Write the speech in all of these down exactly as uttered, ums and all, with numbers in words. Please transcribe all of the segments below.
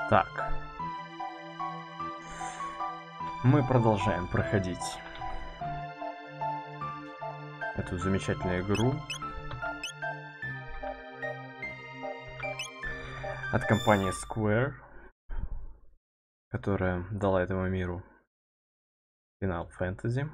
Так. Мы продолжаем проходить эту замечательную игру от компании Square, которая дала этому миру Final Fantasy.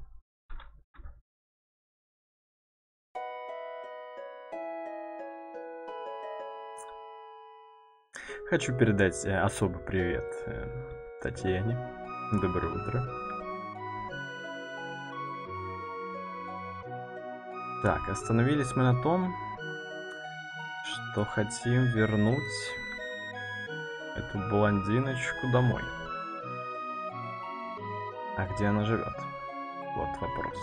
Хочу передать особый привет Татьяне. Доброе утро. Так, остановились мы на том, что хотим вернуть эту блондиночку домой. А где она живет? Вот вопрос.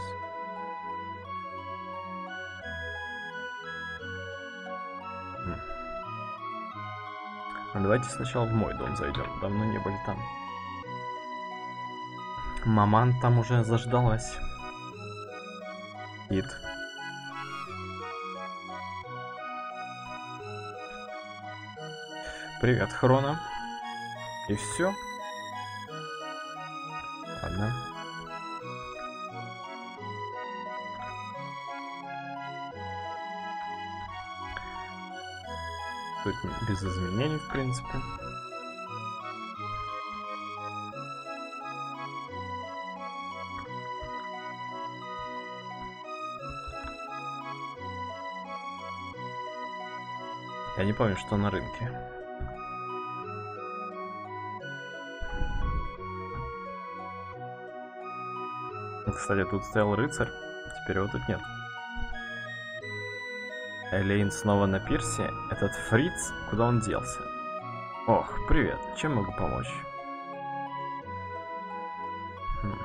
Хм. Давайте сначала в мой дом зайдем. Давно не были там. Маман там уже заждалась. Ид. Привет, Хрона. И все. Ладно. Тут без изменений, в принципе. Я не помню, что на рынке. Кстати, тут стоял рыцарь, теперь его тут нет. Элейн снова на пирсе. Этот фриц, куда он делся? Ох, привет, чем могу помочь? Хм.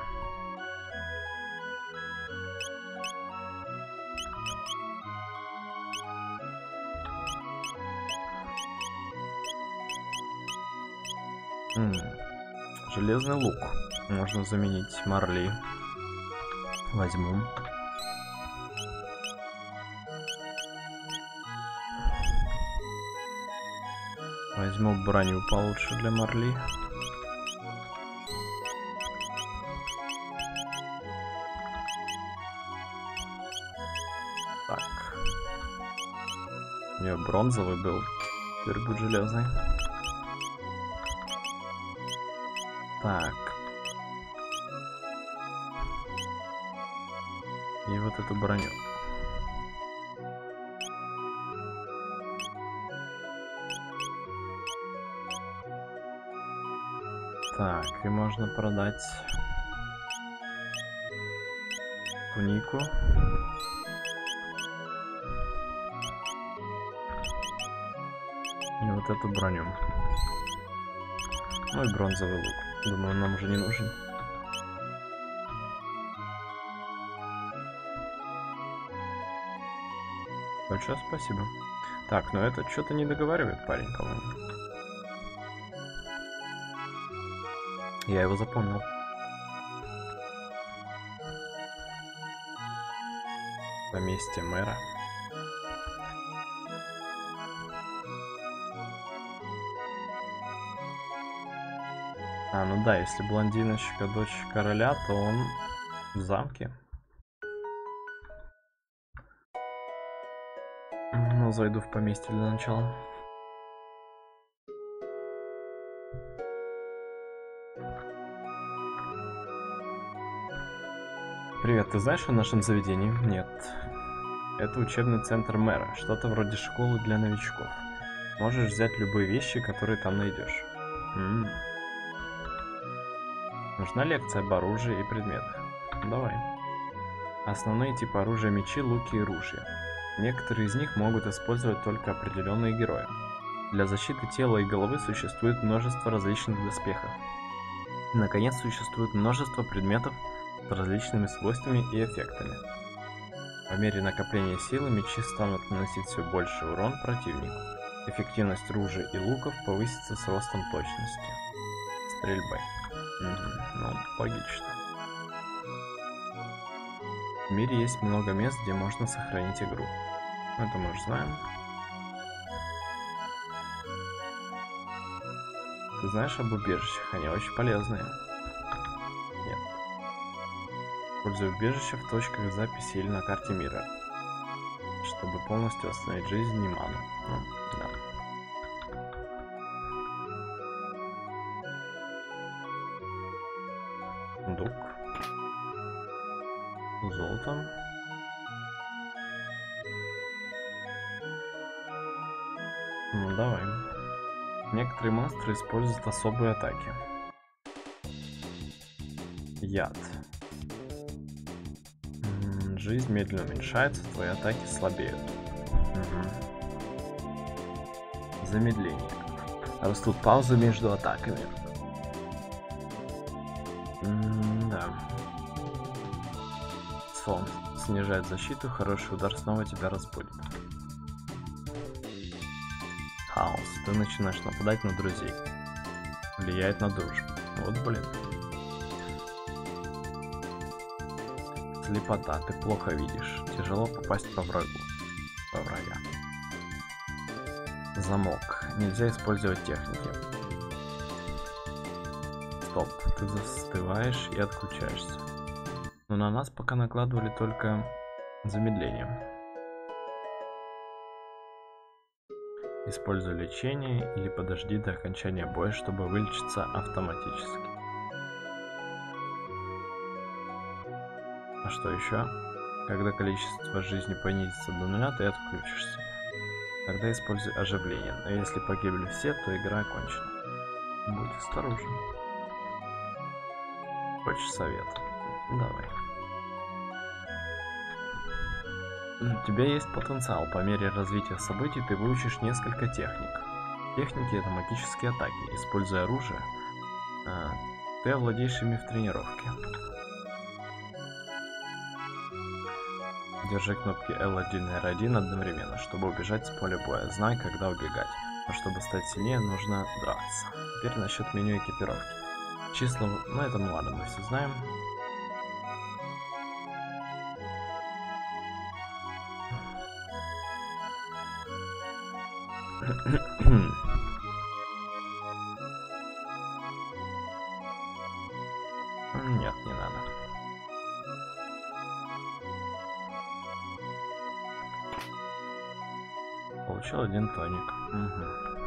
М -м. Железный лук. Можно заменить Марли. Возьму. Возьму броню получше для Марли. Так. У нее бронзовый был. Теперь будет железный. Так. И вот эту броню. Так, и можно продать тунику. И вот эту броню. Ну и бронзовый лук. Думаю, он нам уже не нужен. Большое спасибо. Так, но это что-то не договаривает парень, по-моему. Я его запомнил. Поместье мэра. А, ну да, если блондиночка дочь короля, то он в замке. Ну, зайду в поместье для начала. Привет, ты знаешь о нашем заведении? Нет. Это учебный центр мэра, что-то вроде школы для новичков. Можешь взять любые вещи, которые там найдешь. М-м. Нужна лекция об оружии и предметах. Давай. Основные типы оружия: мечи, луки и ружья. Некоторые из них могут использовать только определенные герои. Для защиты тела и головы существует множество различных доспехов. И, наконец, существует множество предметов с различными свойствами и эффектами. По мере накопления силы мечи станут наносить все больше урон противнику. Эффективность ружей и луков повысится с ростом точности стрельбы. Угу, ну, логично. В мире есть много мест, где можно сохранить игру. Это мы уже знаем. Ты знаешь об убежищах? Они очень полезные. Нет. Используй убежище в точках записи или на карте мира, чтобы полностью остановить жизнь и ману. Ну, да. Сундук. Золото. Ну, давай. Некоторые монстры используют особые атаки. Яд. М, Жизнь медленно уменьшается, твои атаки слабеют. Угу. Замедление. Растут паузы между атаками. М, да. Сон снижает защиту, хороший удар снова тебя разбудит. Хаос. Ты начинаешь нападать на друзей. Влияет на дружбу. Вот блин. Слепота. Ты плохо видишь. Тяжело попасть по врагу. По врага. Замок. Нельзя использовать техники. Стоп. Ты застываешь и отключаешься. Но на нас пока накладывали только замедление. Используй лечение или подожди до окончания боя, чтобы вылечиться автоматически. А что еще? Когда количество жизни понизится до нуля, ты отключишься. Тогда используй оживление. Но если погибли все, то игра окончена. Будь осторожен. Хочешь совет? Давай. У тебя есть потенциал. По мере развития событий ты выучишь несколько техник. Техники — это магические атаки. Используя оружие, ты овладеешь ими в тренировке. Держи кнопки эл один и эр один одновременно, чтобы убежать с поля боя. Знай, когда убегать. Но чтобы стать сильнее, нужно драться. Теперь насчет меню экипировки. Числа... Ну, это ну ладно, мы все знаем. Нет, не надо. Получил один тоник. Угу.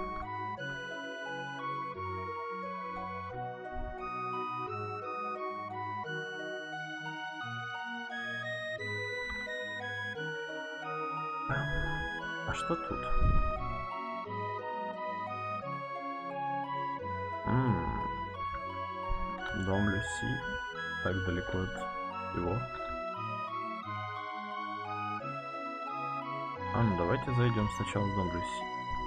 А что тут? М-м. Дом Люси. Так далеко от его. А, ну давайте зайдем сначала в дом Люси.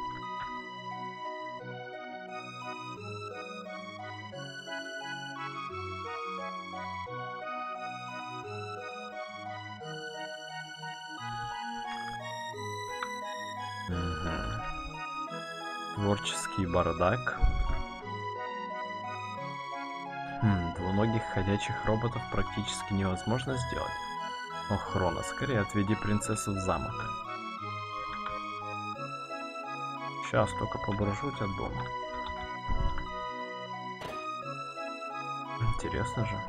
Угу. Творческий бардак. Хм, двуногих ходячих роботов практически невозможно сделать. Ох, Хроно, скорее отведи принцессу в замок. Сейчас только поброжу тебя дома. Интересно же.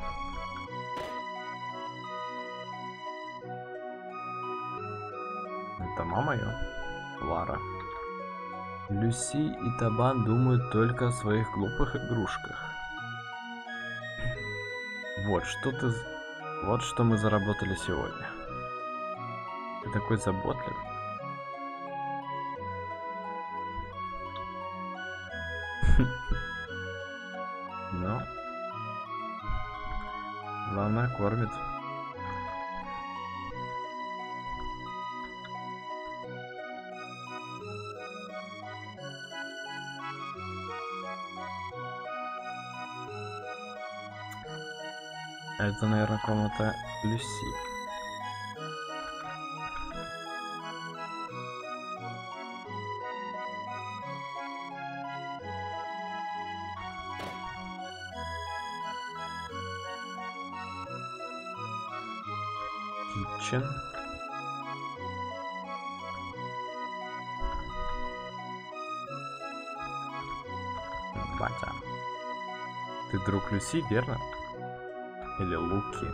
Это мама ее? Лара. Люси и Табан думают только о своих глупых игрушках. Вот что ты... Вот что мы заработали сегодня. Ты такой заботливый. Но... Главное, кормит. Это, наверное, комната Люси. Китчен. батя. Ты друг Люси, верно? Или Луки?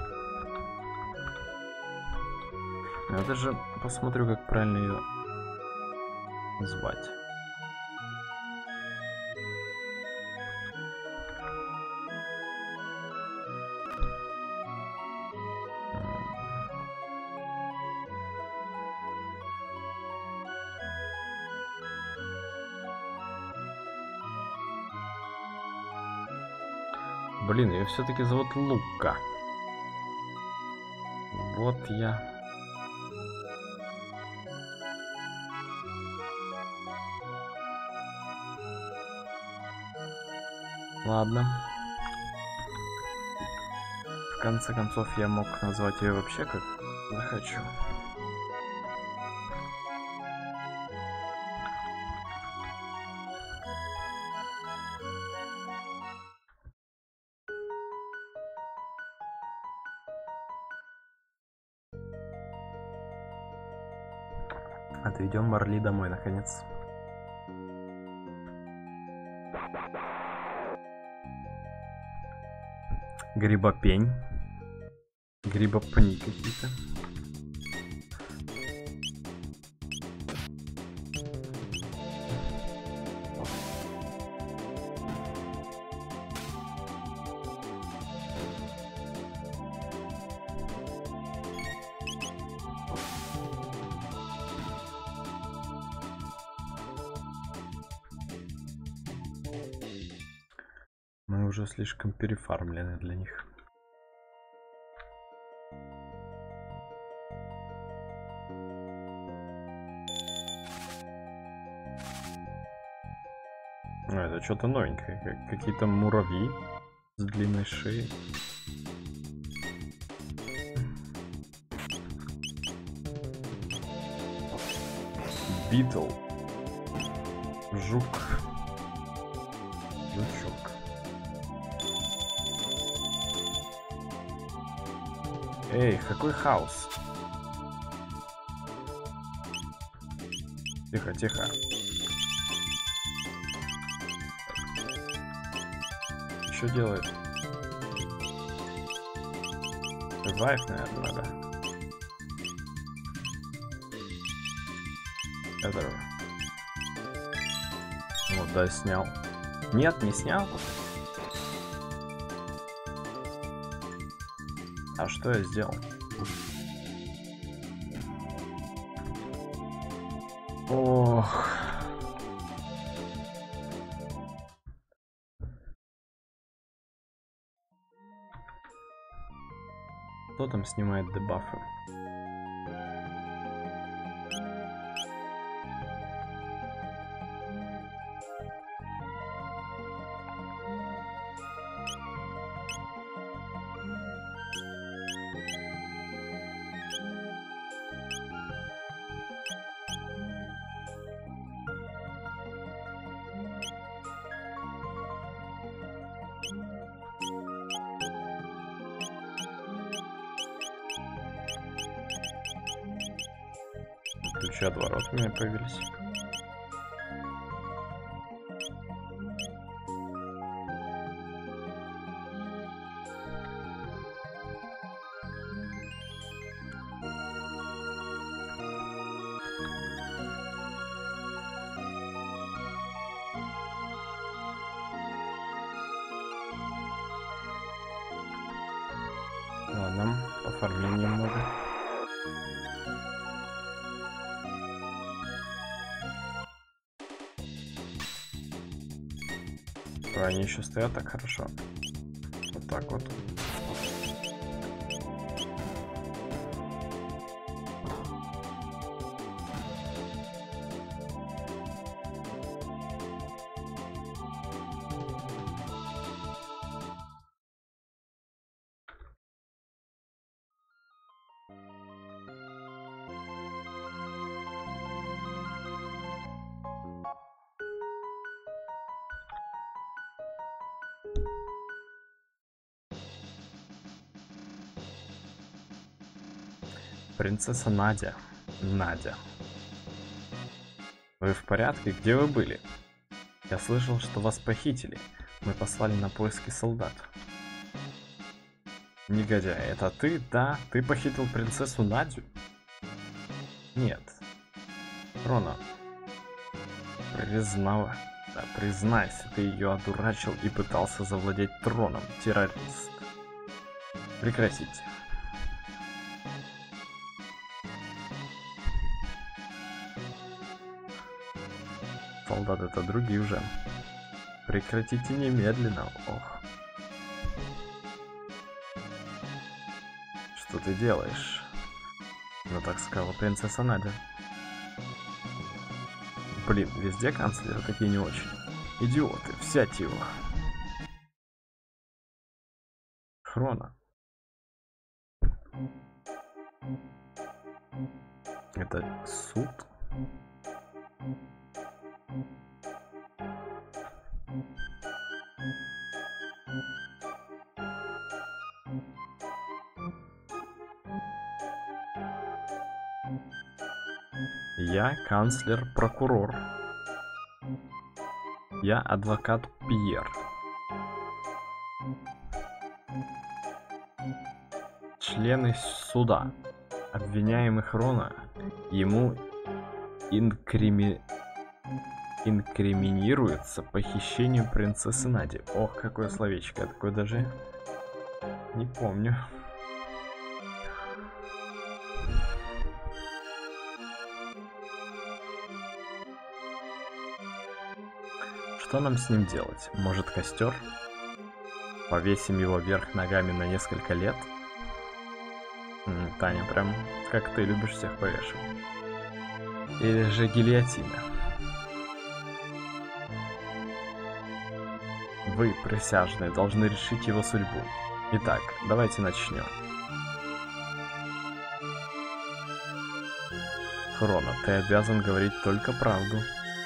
Я даже посмотрю, как правильно ее звать. Блин, ее все-таки зовут Лука. Вот я. Ладно. В конце концов, я мог назвать ее вообще как захочу. Отведем Марли домой, наконец. Грибопень. Грибопни какие-то. Мы уже слишком перефармлены для них. Ну, это что-то новенькое. Как какие-то муравьи с длинной шеей. Битл. Жук. Жучок. Эй, какой хаос? Тихо, тихо. Что делает? Revive, наверное, надо. Это... Вот, да, снял. Нет, не снял. А что я сделал? Ох. Кто там снимает дебафы? Ключи от ворот у меня появились. Ладно, пофармим немного. Они еще стоят так хорошо. Вот так вот. Принцесса Надя. Надя. Вы в порядке? Где вы были? Я слышал, что вас похитили. Мы послали на поиски солдат. Негодяй, это ты? Да, ты похитил принцессу Надю? Нет. Рона, признава, да, признайся, ты ее одурачил и пытался завладеть троном, террорист. Прекратите. Солдат, это другие уже. Прекратите немедленно. Ох. Что ты делаешь? Ну так сказала принцесса Надя. Блин, везде канцлеры такие не очень. Идиоты, взять его. Хрона. Это суд? Я канцлер-прокурор. Я адвокат Пьер. Члены суда. Обвиняемый Рона, ему инкрими... инкриминируется похищение принцессы Нади. Ох, какое словечко, я такое даже не помню. Что нам с ним делать? Может, костер? Повесим его вверх ногами на несколько лет? М, Таня, прям как ты любишь всех повешивать. Или же гильотина? Вы, присяжные, должны решить его судьбу. Итак, давайте начнем. Хрона, ты обязан говорить только правду.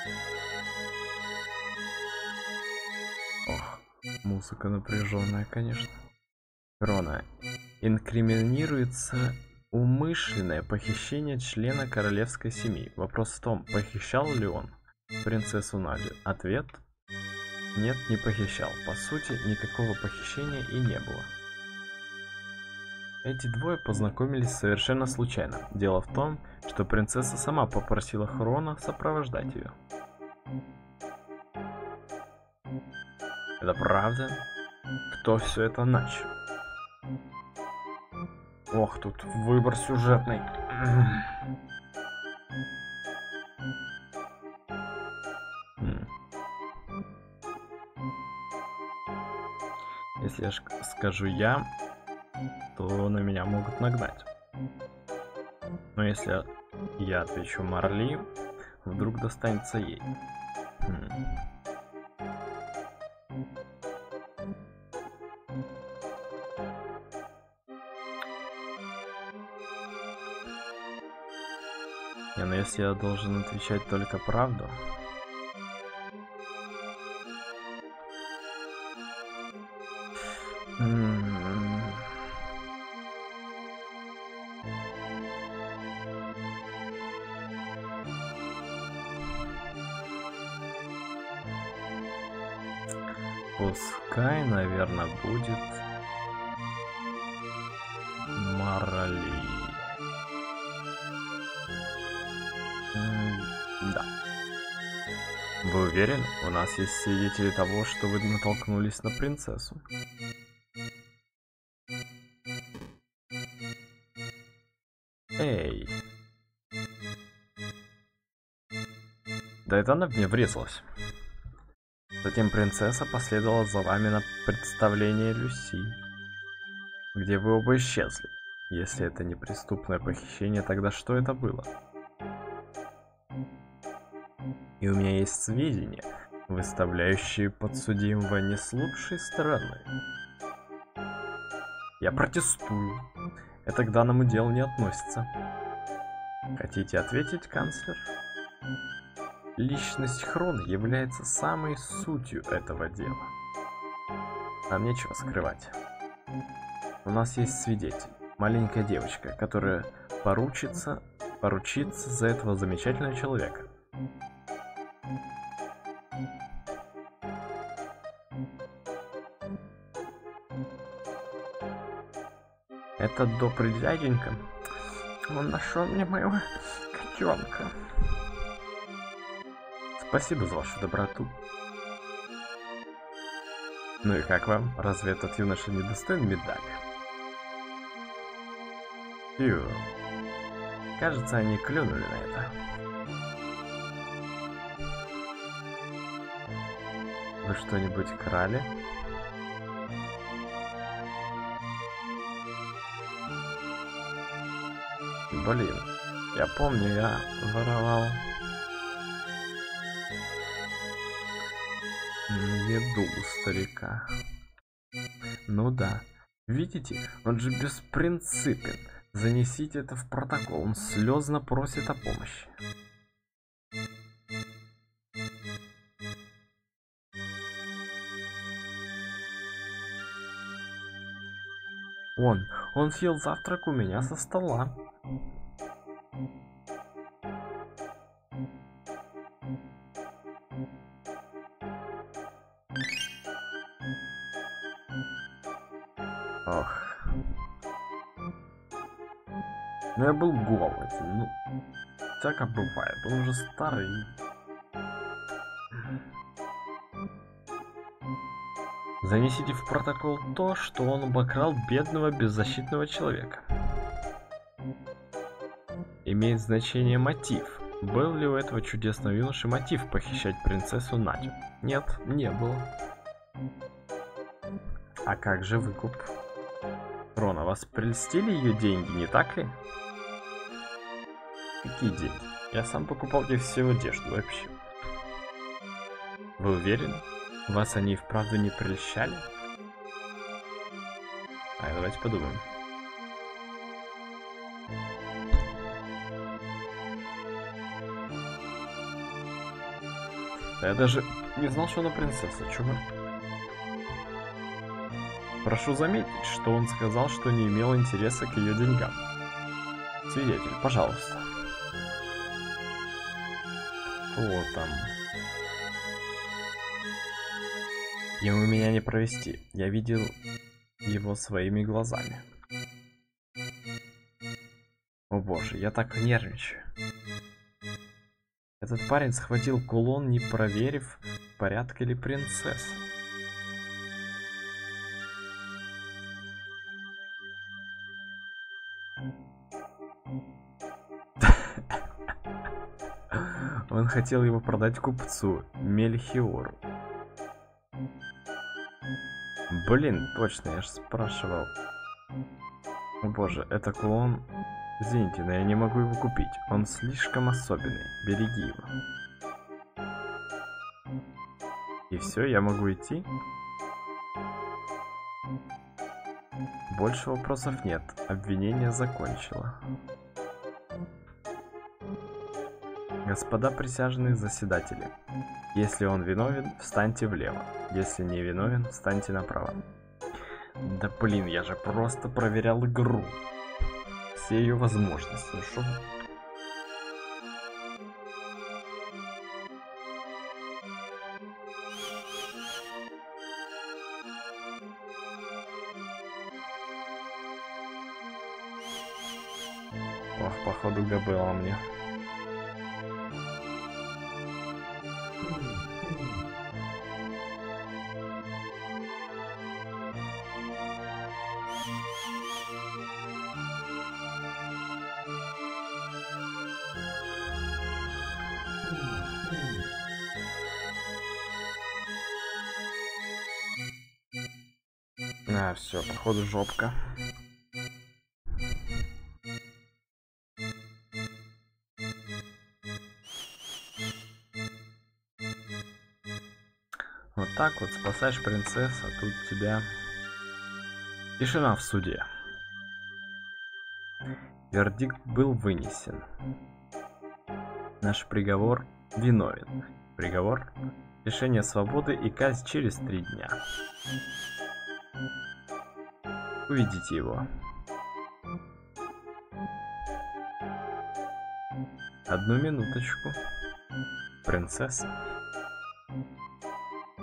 Ох, музыка напряженная, конечно. Хрона, инкриминируется умышленное похищение члена королевской семьи. Вопрос в том, похищал ли он принцессу Надю? Ответ: нет, не похищал. По сути, никакого похищения и не было. Эти двое познакомились совершенно случайно. Дело в том, что принцесса сама попросила Хрона сопровождать ее. Это правда? Кто все это начал? Ох, тут выбор сюжетный. Если я скажу я, то на меня могут нагнать. Но если я отвечу Марли, вдруг достанется ей. Хм. Не, но если я должен отвечать только правду... Пускай, наверное, будет Марли. Да. Вы уверены? У нас есть свидетели того, что вы натолкнулись на принцессу. Эй. Да это она в меня врезалась. Затем принцесса последовала за вами на представление Люси, где вы оба исчезли. Если это не преступное похищение, тогда что это было? И у меня есть сведения, выставляющие подсудимого не с лучшей стороны. Я протестую. Это к данному делу не относится. Хотите ответить, канцлер? Личность Хрона является самой сутью этого дела. Нам нечего скрывать. У нас есть свидетель, маленькая девочка, которая поручится, поручится за этого замечательного человека. этот добрый дяденька, он нашел мне моего котенка. Спасибо за вашу доброту. Ну и как вам? Разве этот юноша не достоин медали? Ю. Кажется, они клюнули на это. Вы что-нибудь крали? Блин, я помню, я воровал еду у старика. Ну да. Видите, он же беспринципен. Занесите это в протокол. Он слезно просит о помощи. Он, он съел завтрак у меня со стола. Ох. Ну я был голоден, ну, всяко бывает, он уже старый. Занесите в протокол то, что он обокрал бедного беззащитного человека. Имеет значение мотив. Был ли у этого чудесного юноши мотив похищать принцессу Надю? Нет, не было. А как же выкуп? Рона, вас прельстили ее деньги, не так ли? Какие деньги? Я сам покупал ей всю одежду вообще. Вы уверены? Вас они и вправду не прельщали? А, давайте подумаем. Я даже не знал, что она принцесса, чувак. Прошу заметить, что он сказал, что не имел интереса к ее деньгам. Свидетель, пожалуйста. Кто там? Ему меня не провести. Я видел его своими глазами. О боже, я так нервничаю. Этот парень схватил кулон, не проверив, в порядке ли принцесса. Он хотел его продать купцу Мельхиору. Блин, точно, я же спрашивал. О боже, это кулон. Извините, но я не могу его купить. Он слишком особенный. Береги его. И все, я могу идти? Больше вопросов нет. Обвинение закончило. Господа присяжные заседатели, если он виновен, встаньте влево. Если не виновен, встаньте направо. Да блин, я же просто проверял игру. Все ее возможности. Ну шо? Ох, походу габела мне. А, все, походу жопка. Вот так вот спасаешь принцессу, а тут тебя... Тишина в суде. Вердикт был вынесен. Наш приговор виновен. Приговор — лишение свободы и казнь через три дня. Уведите его. Одну минуточку. Принцесса.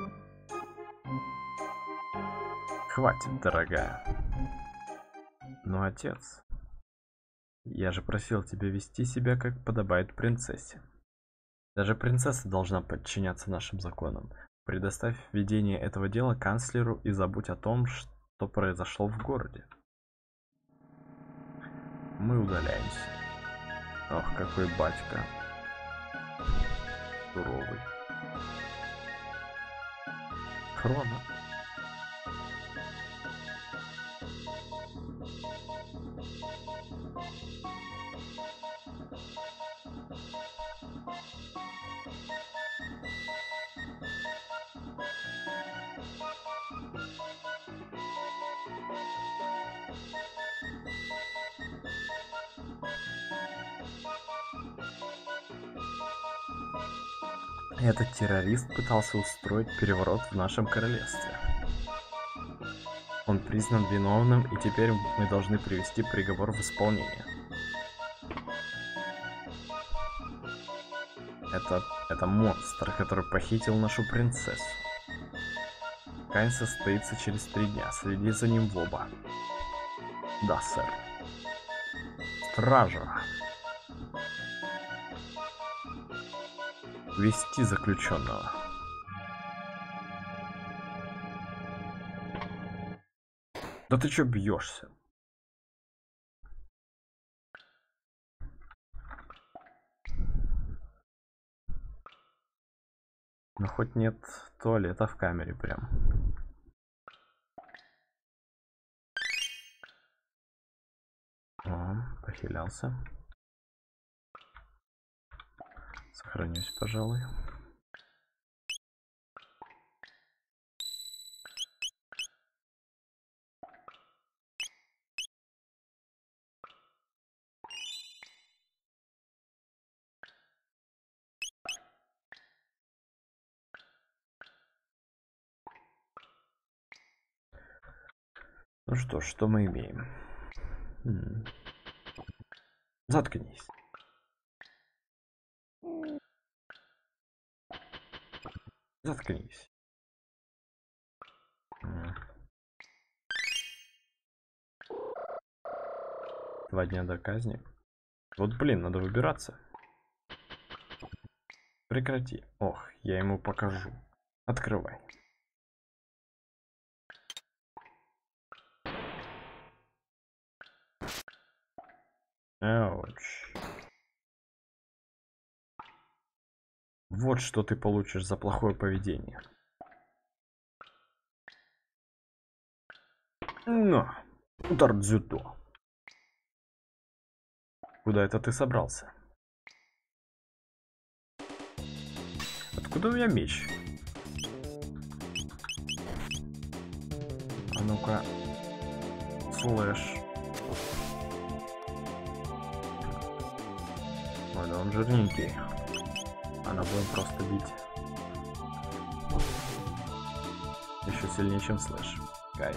Хватит, дорогая. Но, отец, я же просил тебя вести себя, как подобает принцессе. Даже принцесса должна подчиняться нашим законам. Предоставь ведение этого дела канцлеру и забудь о том, что произошло в городе. Мы удаляемся. Ох, какой батька. Суровый. Хрона. Этот террорист пытался устроить переворот в нашем королевстве. Он признан виновным, и теперь мы должны привести приговор в исполнение. Это, это монстр, который похитил нашу принцессу. Казнь состоится через три дня. Следи за ним в оба. Да, сэр. Стража. Вести заключенного. Да ты чё бьешься? Ну хоть нет туалета в камере прям. О, похилялся. Сохранюсь, пожалуй. Ну что ж, что мы имеем? М-м. Заткнись. Заткнись. М. Два дня до казни. Вот блин, надо выбираться. Прекрати. Ох, я ему покажу. Открывай. Ауч. Вот что ты получишь за плохое поведение. На, удар дзюдо. Куда это ты собрался? Откуда у меня меч? А ну-ка. Слэш. Ой, да он жирненький. Она будет просто бить. Еще сильнее, чем слэш. Кайф.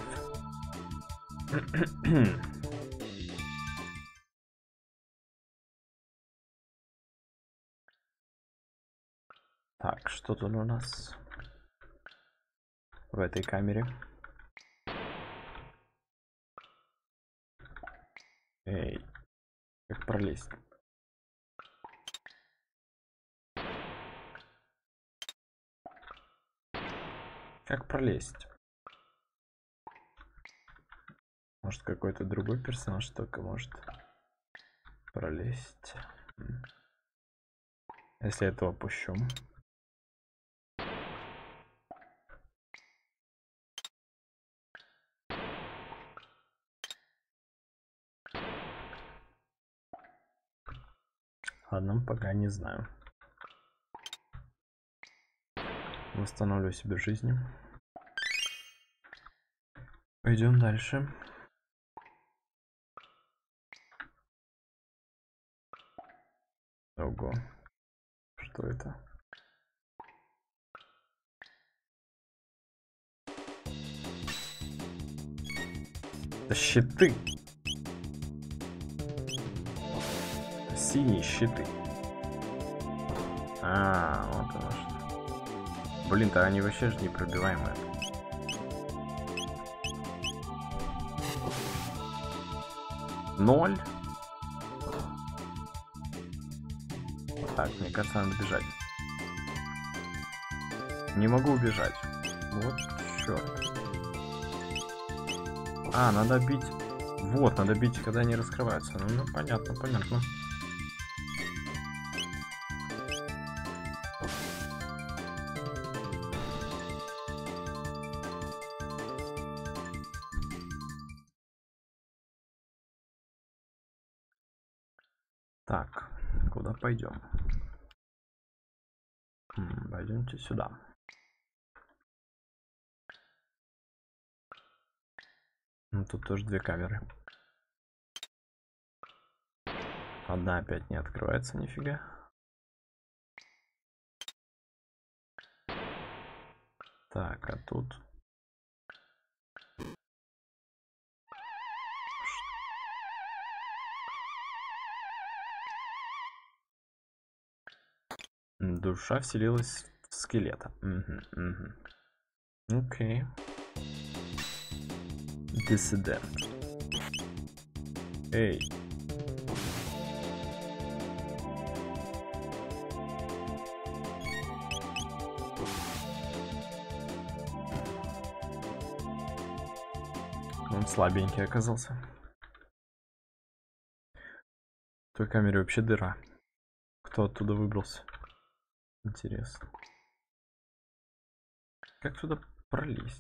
Так, что тут у нас в этой камере? Эй, как пролезть? Как пролезть? Может, какой-то другой персонаж только может пролезть. Если я этого опущу. Ладно, пока не знаю. Восстановлю себе жизнь. Пойдем дальше. Ого. Что это? Это щиты. Синие щиты. А, вот оно что. Блин-то они вообще же непробиваемые. Ноль. Так, мне кажется, надо бежать. Не могу убежать. Вот черт. А, надо бить. Вот, надо бить, когда они раскрываются. Ну, ну понятно, понятно. Так, куда пойдем? М, пойдемте сюда. Ну, тут тоже две камеры. Одна опять не открывается, нифига. Так, а тут... Душа вселилась в скелета. Угу, угу. Окей. Диссидент. Эй. Он слабенький оказался. В той камере вообще дыра. Кто оттуда выбрался? Интересно. Как туда пролезть?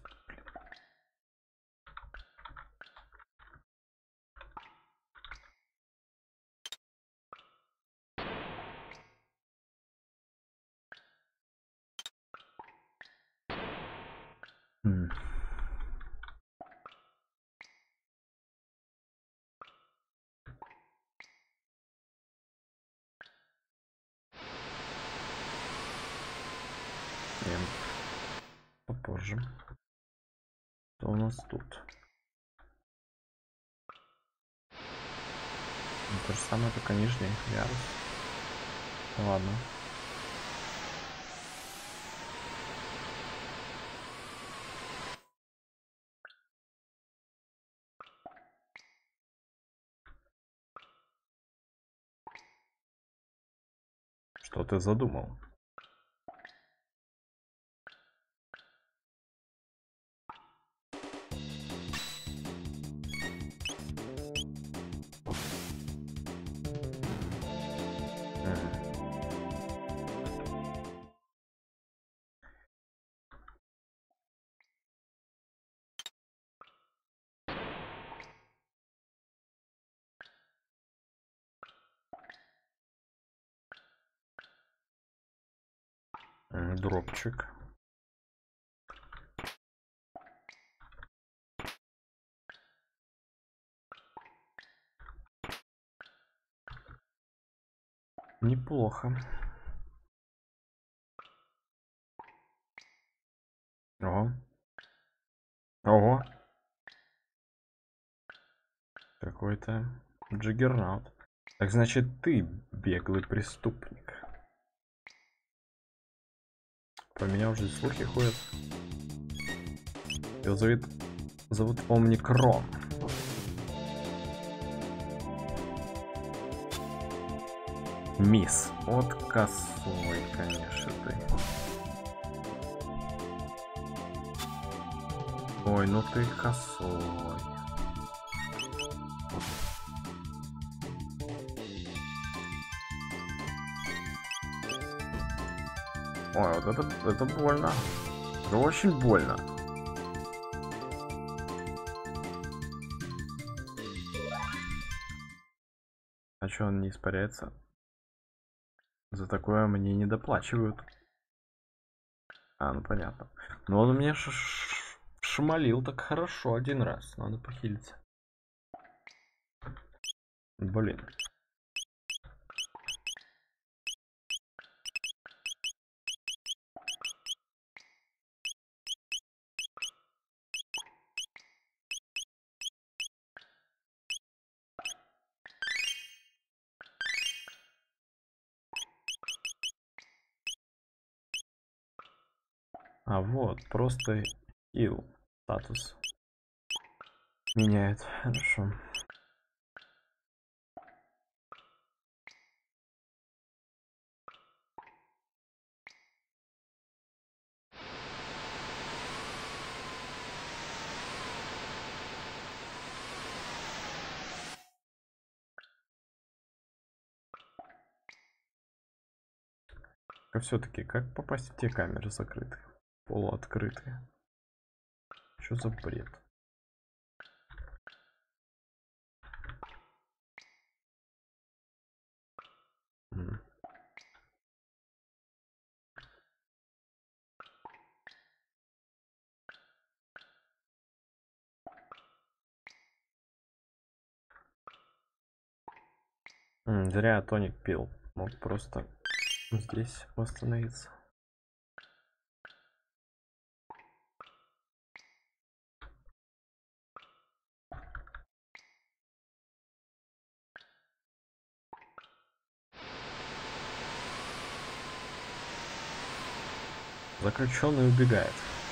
М. Эм. Попозже. Что у нас тут? Ну, то же самое, только нижний ярус. Ладно. Что ты задумал? Дропчик. Неплохо. Ого. Ого. Какой-то джиггернаут. Так значит, ты беглый преступник. Про меня уже слухи ходят. Его зовут, зовут Омникрон. Мисс. От косой, конечно, ты. Ой, ну ты косой. Ой, вот это, это больно. Это очень больно. А чё он не испаряется? За такое мне не доплачивают. А, ну понятно. Ну он мне ш -ш шмалил так хорошо один раз. Надо похилиться. Блин. А вот, просто ил статус меняет. Хорошо. А все-таки, как попасть в те камеры закрытые? Полуоткрытые. Что за бред? М. М, Зря тоник пил. Мог просто здесь восстановиться. Заключенный убегает.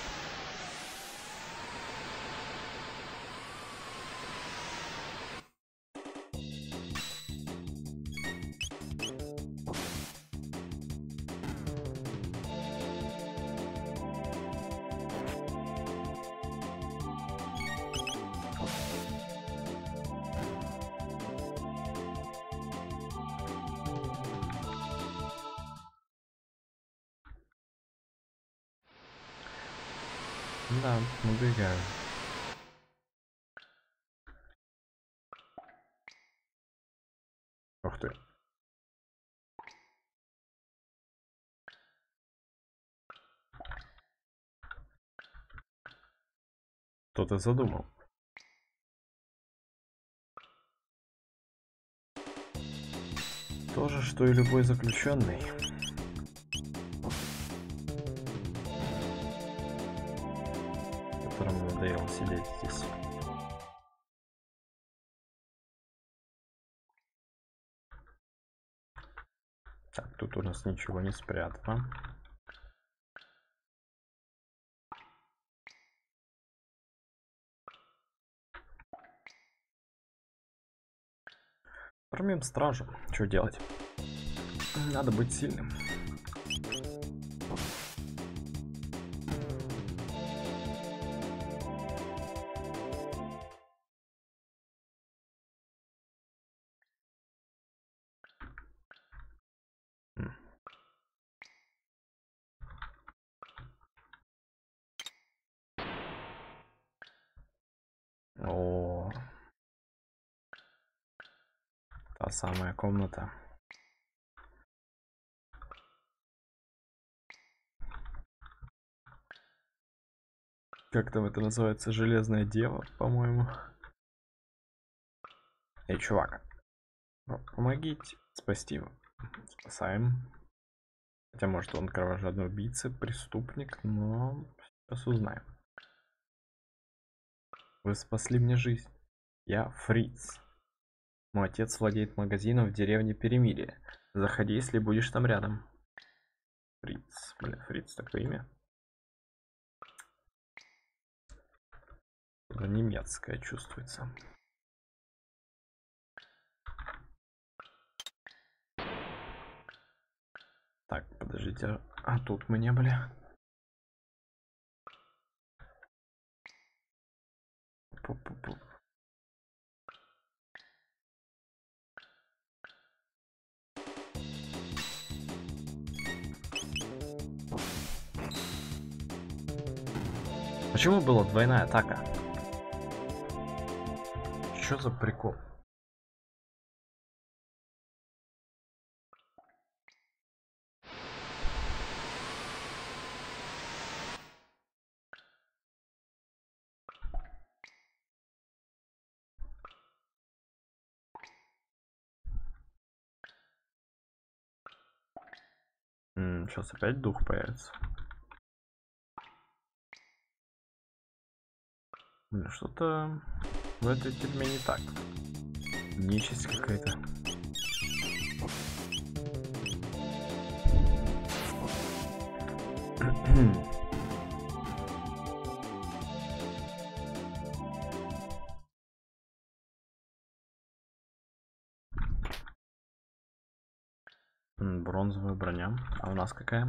Да, убегаю. Ух ты. Что ты задумал? То же, что и любой заключенный. Которому надоело сидеть здесь. Так, тут у нас ничего не спрятано. Формим стражу. Что делать? Надо быть сильным. О, та самая комната. Как там это называется? Железная дева, по-моему. Эй, чувак, помогите, спасти его. Спасаем. Хотя, может, он кровожадный убийца, преступник, но сейчас узнаем. Вы спасли мне жизнь. Я Фриц. Мой отец владеет магазином в деревне Перемирие. Заходи, если будешь там рядом. Фриц. Блин, Фриц, такое имя. Это немецкое чувствуется. Так, подождите, а тут мы не были? Пу-пу-пу. Почему была двойная атака? Что за прикол? М, сейчас опять дух появится. Что-то в этой тюрьме не так. Нечисть какая-то. Бронзовая броня. А у нас какая?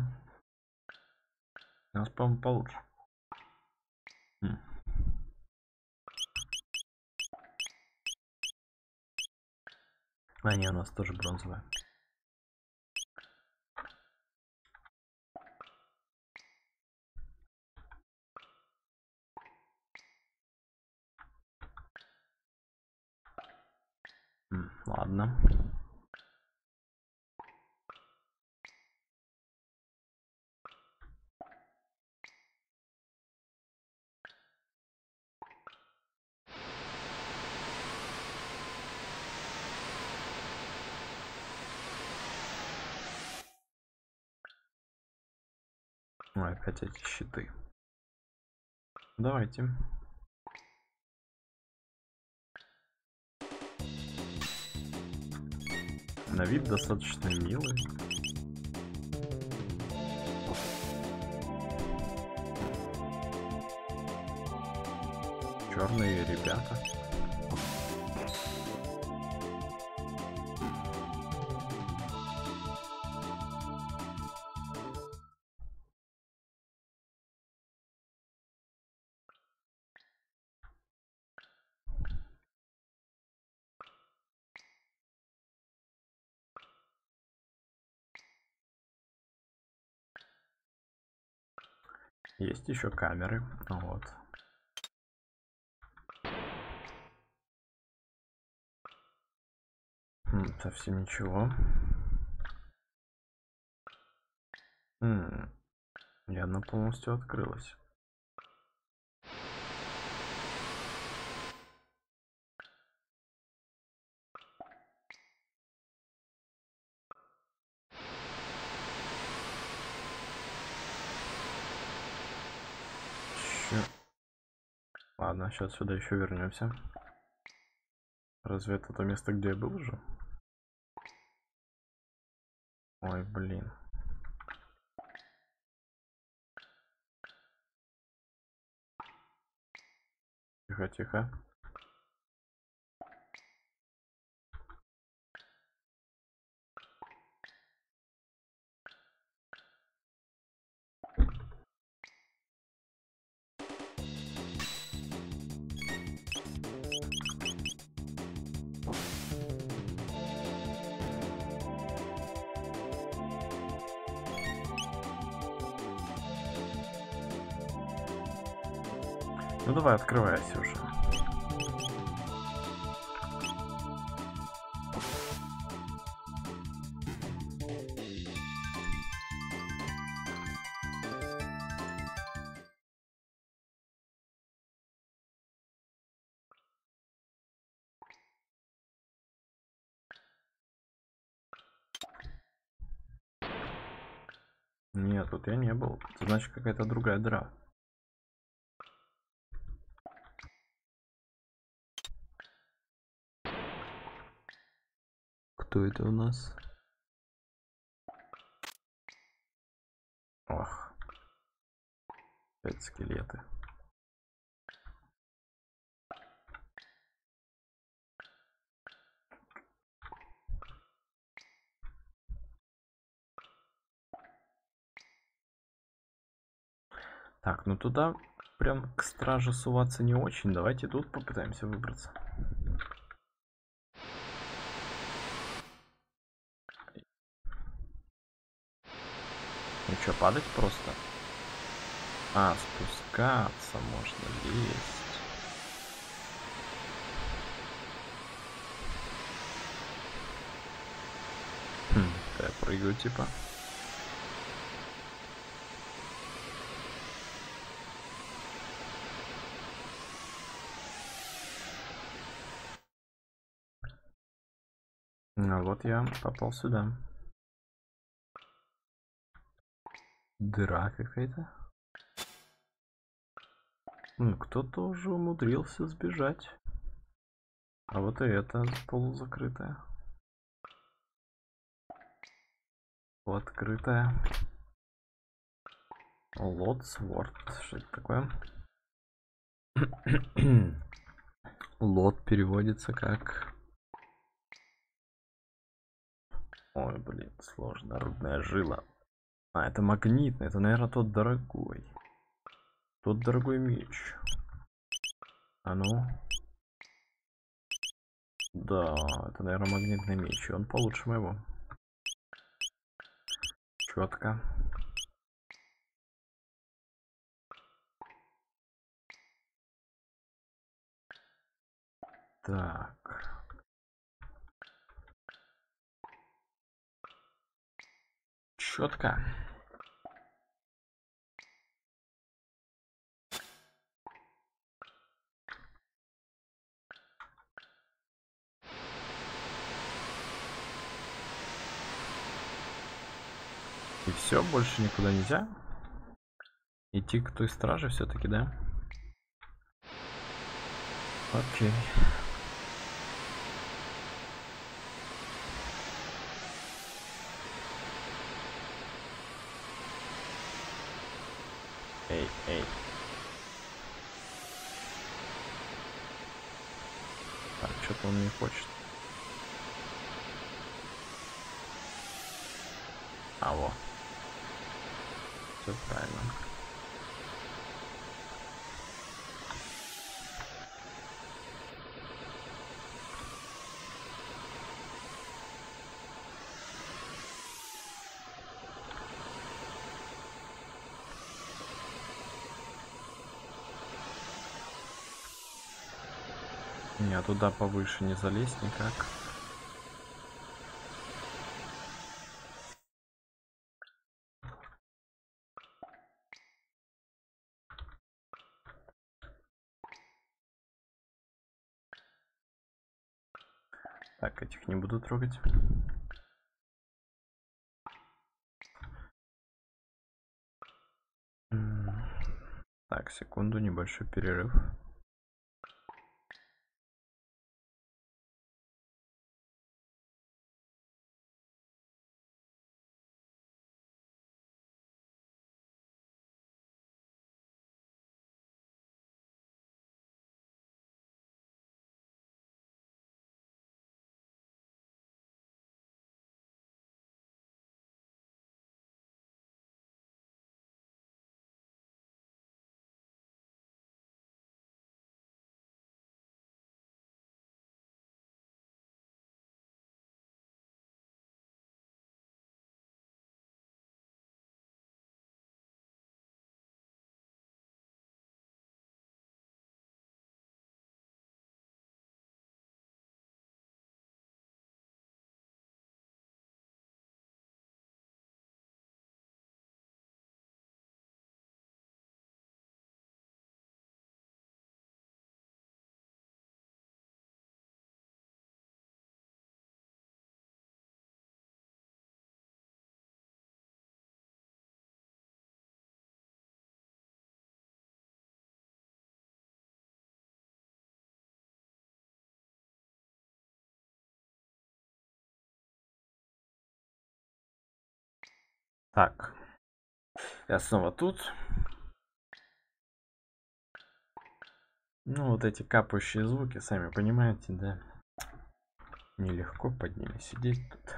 У нас, по-моему, получше. М. А, не, у нас тоже бронзовая. Ладно. Ой, опять эти щиты. Давайте. На вид достаточно милый. Черные ребята. Есть еще камеры. Вот. Хм, совсем ничего. Хм. И она полностью открылась. Чё? Ладно, сейчас сюда еще вернемся. Разве это то место, где я был уже? Ой, блин. Тихо, тихо. Ну давай, открывайся уже. Нет, тут я не был. Это значит какая-то другая дыра. Кто это у нас? Ох. Опять скелеты. Так, ну туда прям к страже суваться не очень. Давайте тут попытаемся выбраться. Ну что, падать просто? А, спускаться можно, лезть. Хм, я прыгаю типа. А вот я попал сюда. Дыра какая-то. Ну, кто-то уже умудрился сбежать. А вот и это полузакрытая. Открытая. Лотсворд. Что это такое? Лот переводится как... Ой, блин, сложно. Рудная жила. А, это магнитный. Это, наверное, тот дорогой. Тот дорогой меч. А ну. Да, это, наверное, магнитный меч. И он получше моего. Четко. Так. Четко. И все, больше никуда нельзя идти к той страже все-таки, да? Окей. Эй, эй. Так, что-то он не хочет. А вот. Все правильно. Не, туда повыше не залезть никак. Так, этих не буду трогать. Так, секунду, небольшой перерыв. Так, я снова тут. Ну, вот эти капающие звуки, сами понимаете, да? Нелегко под ними сидеть тут.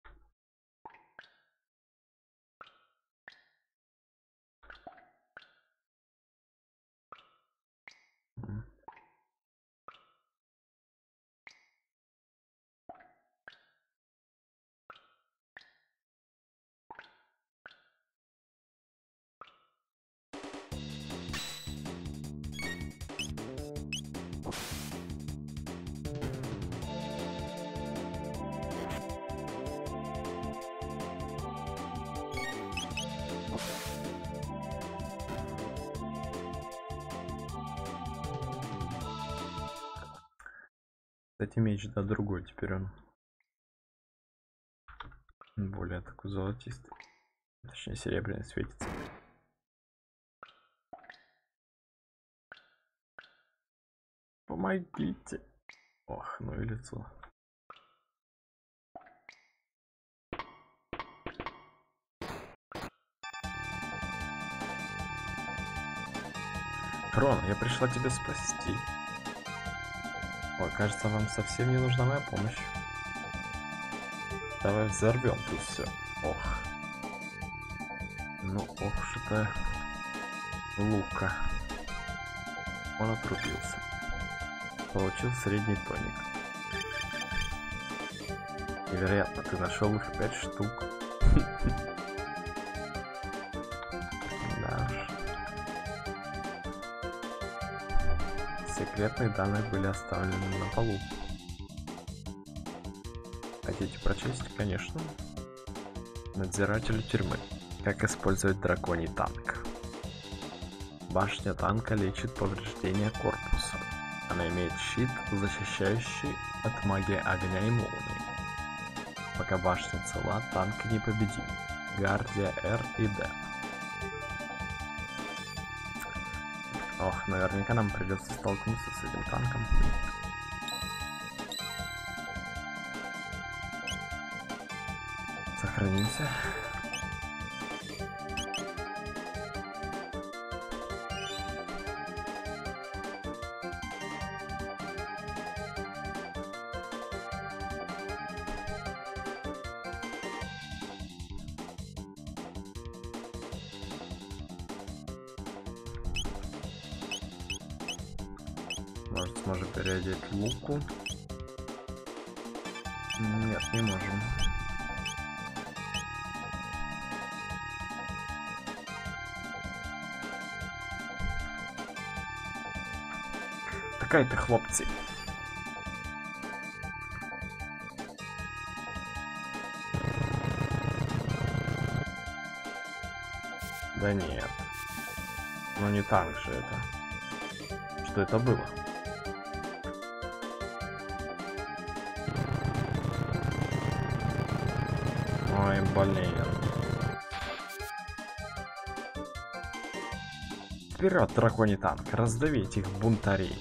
Кстати, меч, да, другой теперь он. Более такой золотистый. Точнее, серебряный светится. Помогите. Ох, ну и лицо. Крон, я пришла тебя спасти. Ой, кажется, вам совсем не нужна моя помощь. Давай взорвем тут все. Ох. Ну, ох уж это лука. Он отрубился. Получил средний тоник. Невероятно, ты нашел их пять штук. Да уж. Секретные данные были оставлены на полу. Хотите прочесть? Конечно. Надзиратель тюрьмы. Как использовать драконий танк? Башня танка лечит повреждения корпуса. Она имеет щит, защищающий от магии огня и молнии. Пока башня цела, танк непобедим. Гардия R и D. Ох, наверняка нам придется столкнуться с этим танком. Сохранимся. Может, сможем переодеть луку? Нет, не можем. Такая-то, хлопцы. Да нет. Ну не танк же это. Что это было? Ой, блин. Вперед, драконий танк, раздави этих бунтарей.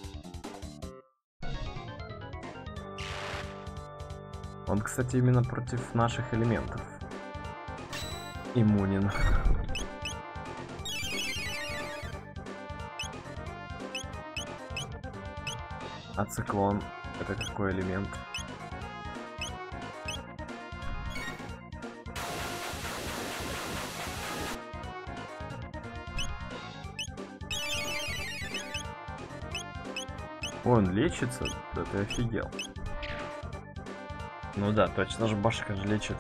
Он, кстати, именно против наших элементов иммунен. А циклон — это какой элемент? Он лечится? Да ты офигел. Ну да, точно же башка же лечит.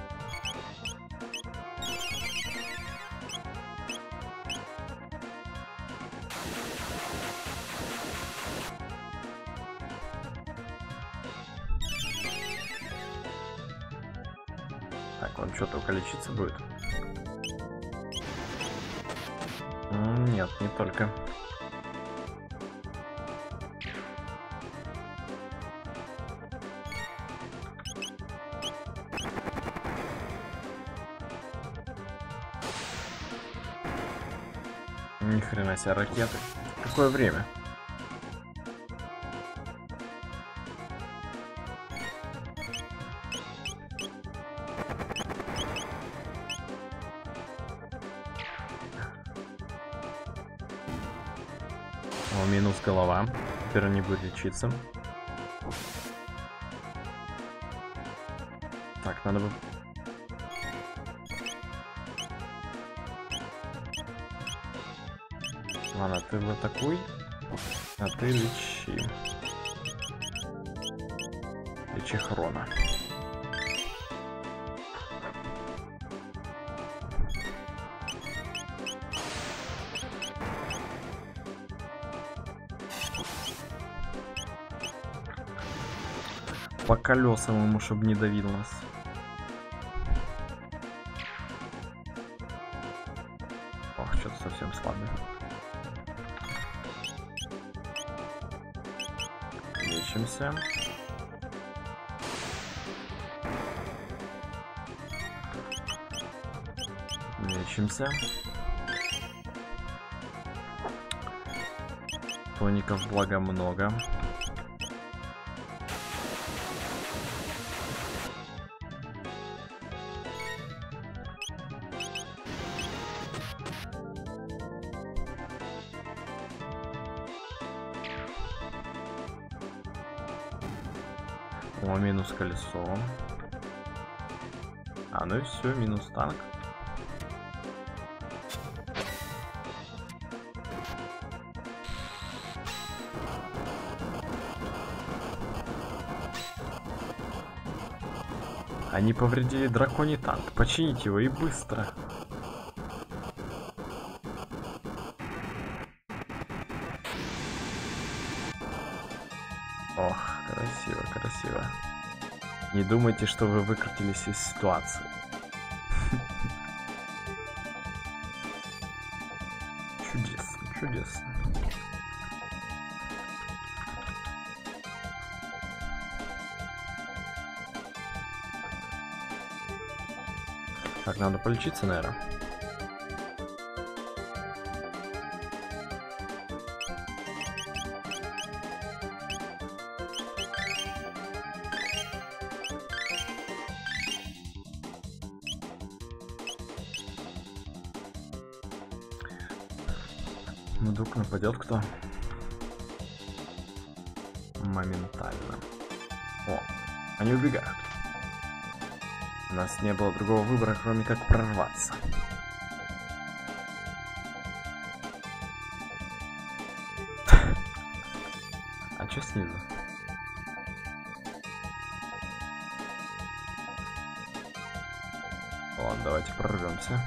Так, он что, только лечиться будет? Нет, не только. Ни хрена себе ракеты. Какое время? О, минус голова. Теперь он не будет лечиться. Так, надо бы... Ладно, ты в атакуй, а ты лечи. Лечи Хрона. По колесам ему, чтобы не давил нас. Ох, что-то совсем слабый. Лечимся. Лечимся. Тоников, благо, много. О, минус колесо. А, ну и все, минус танк. Они повредили драконий танк. Починить его и быстро. Ох, красиво, красиво. Не думайте, что вы выкрутились из ситуации. Чудесно, чудесно. Так, надо полечиться, наверное. Ну, вдруг нападет кто? Моментально. О, они убегают. У нас не было другого выбора, кроме как прорваться. А чё снизу? Ладно, давайте прорвемся.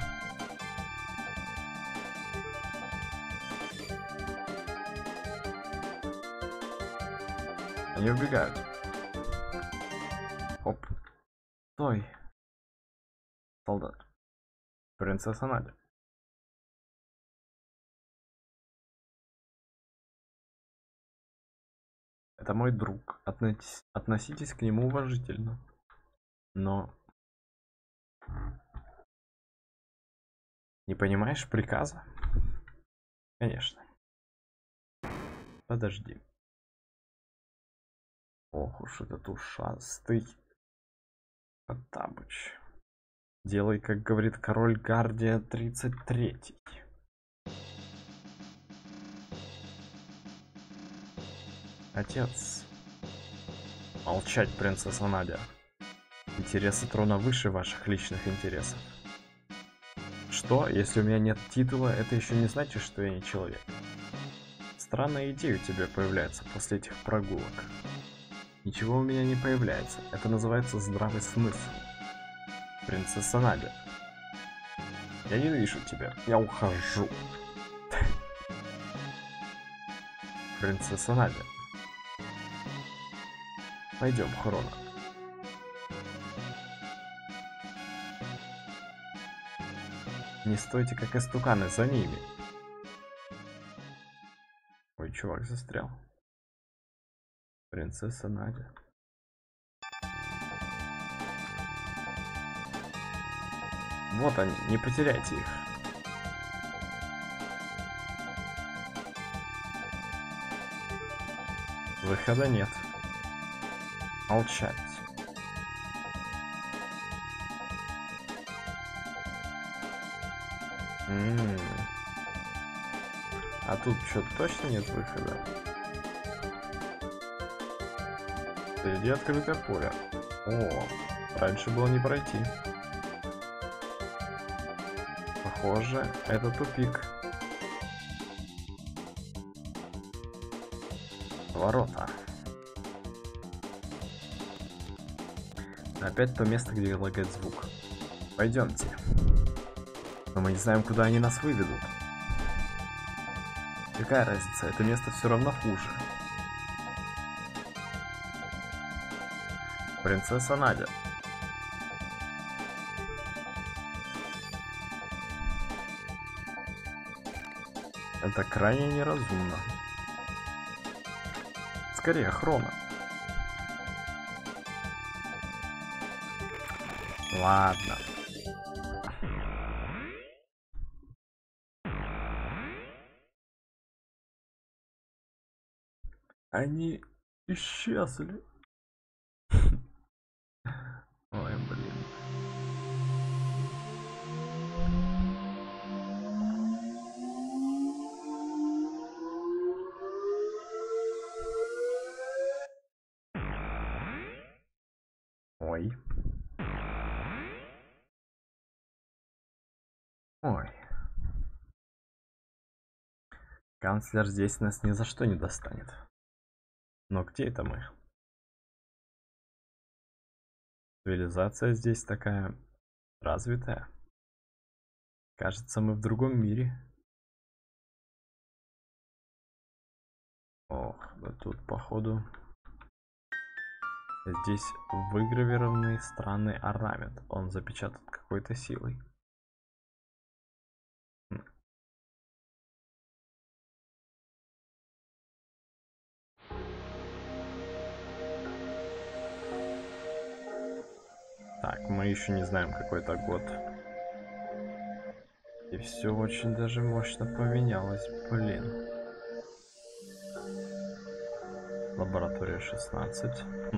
Они убегают. Оп. Стой. Солдат. Принцесса Надя. Это мой друг. Относитесь, относитесь к нему уважительно. Но... Не понимаешь приказа? Конечно. Подожди. Ох уж этот ушастый Потапыч. Делай, как говорит король Гардия тридцать третий. Отец. Молчать, принцесса Надя. Интересы трона выше ваших личных интересов. Что? Если у меня нет титула, это еще не значит, что я не человек. Странная идея у тебя появляется после этих прогулок. Ничего у меня не появляется. Это называется здравый смысл. Принцесса Надя. Я не вижу тебя. Я ухожу. Принцесса Надя. Пойдем, Хрона. Не стойте, как истуканы, за ними. Ой, чувак застрял. Принцесса Надя. Вот они, не потеряйте их. Выхода нет. Молчать. М-м-м. А тут что, точно нет выхода? Впереди открытое поле. О, раньше было не пройти. Похоже, это тупик. Ворота. Опять то место, где лагает звук. Пойдемте. Но мы не знаем, куда они нас выведут. Какая разница? Это место все равно хуже. Принцесса Надя. Это крайне неразумно. Скорее, Хрона. Ладно. Они исчезли. Ой, блин. Ой. Ой. Канцлер здесь нас ни за что не достанет. Но где это мы? Цивилизация здесь такая развитая. Кажется, мы в другом мире. Ох, да тут походу здесь выгравированный странный орнамент. Он запечатан какой-то силой. Так, мы еще не знаем, какой это год. И все очень даже мощно поменялось, блин. Лаборатория шестнадцать. Хм.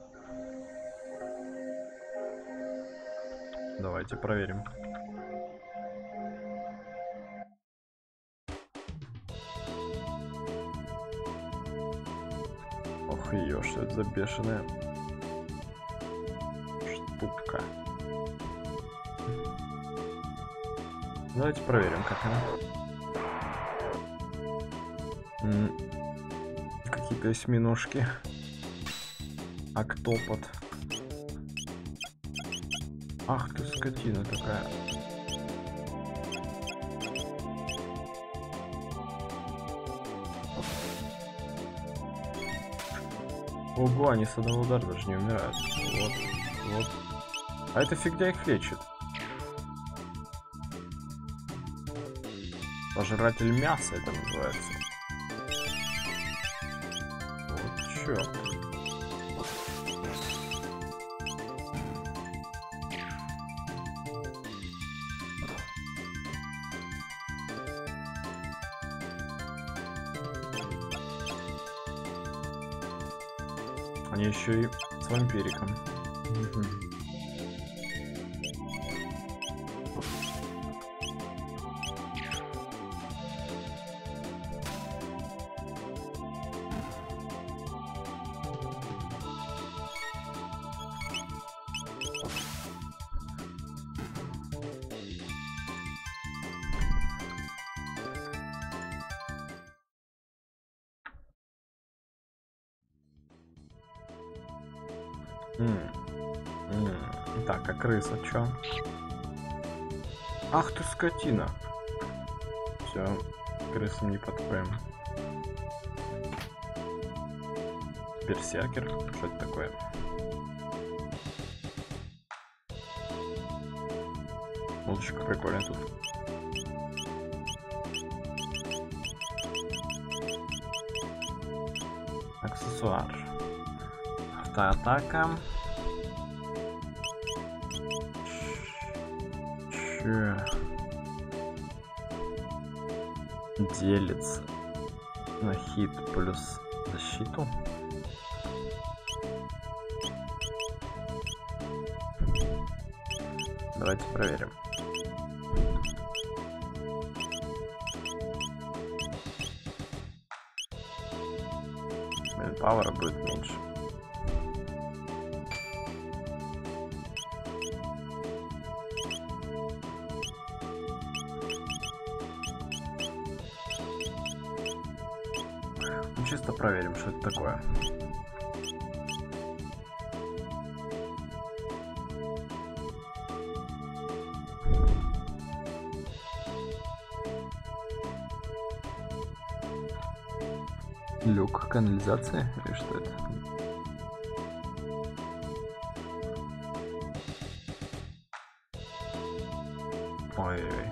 Давайте проверим. Ох, ее, что это за бешеная штука. Давайте проверим, как она. Какие-то осьминожки. Октопод. Ах ты скотина такая. Ого, они с одного удара даже не умирают. Вот, вот. А эта фигня их лечит. Пожиратель мяса это называется. Вот черт. Они еще и с вампириком. Угу. М -м. Так, а крыса чё? Ах ты скотина! Все, крысам не подходим. Берсеркер? Что это такое? Лучше прикольно тут. Аксессуар. Автоатака. Че? Делится на хит плюс защиту. Давайте проверим. Пауэра будет меньше. Ну, чисто проверим, что это такое. Люк канализации или что это? Ой-ой-ой.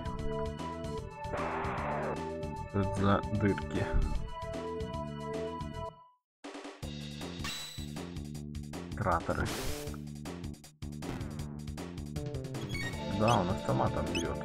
Что за дырки? Кратеры. Да, он автоматом бьет.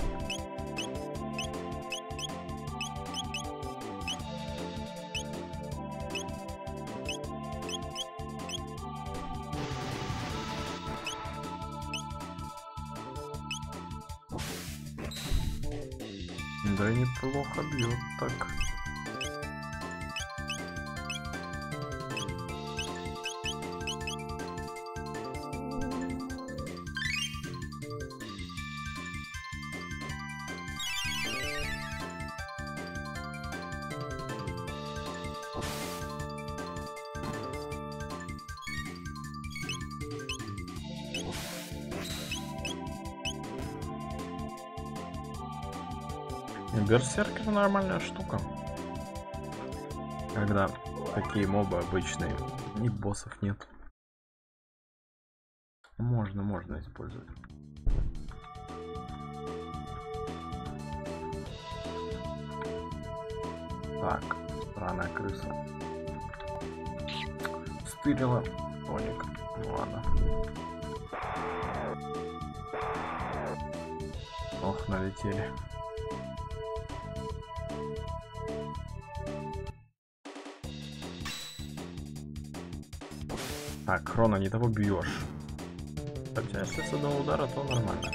Да и неплохо бьет так. Берсеркер нормальная штука. Когда такие мобы обычные, ни боссов нет. Можно, можно использовать. Так, странная крыса. Стырила тоник. Ну ладно. налетели. Так, Хрона, не того бьешь. Хотя если с одного удара, то нормально.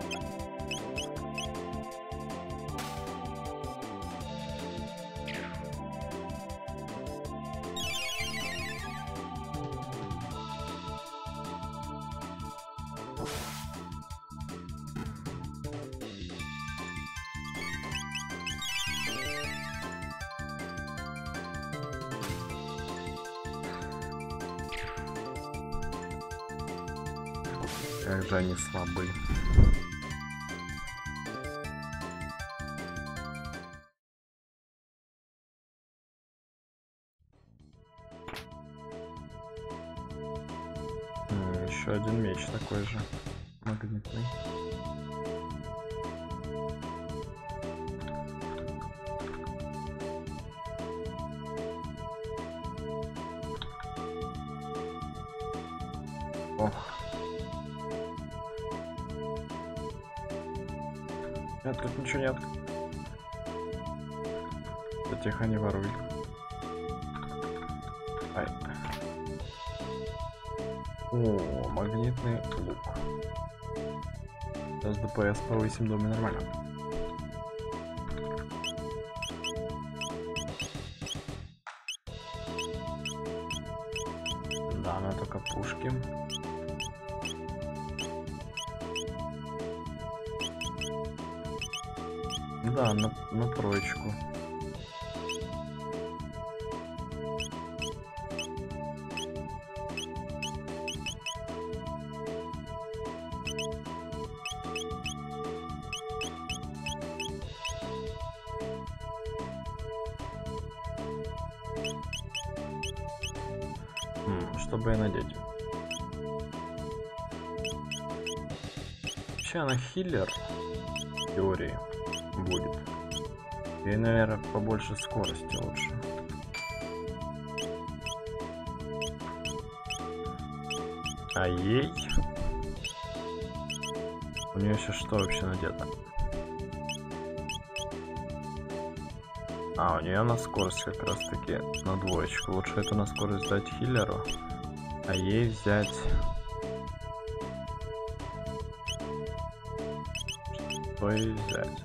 Как же они слабы. М, еще один меч такой же. Магнитный. Ох. Нет, тут ничего нет. Да тихо, не воруй. Ай. О, магнитный лук. Сейчас ДПС повысим, думаю, нормально. Да, она только пушки. Да, на, на троечку. М, чтобы надеть. Вообще она хиллер в теории будет. И, наверное, побольше скорости лучше. А ей... У нее сейчас что вообще надето? А, у нее на скорость как раз таки на двоечку. Лучше эту на скорость дать хиллеру, а ей взять... Что ей взять?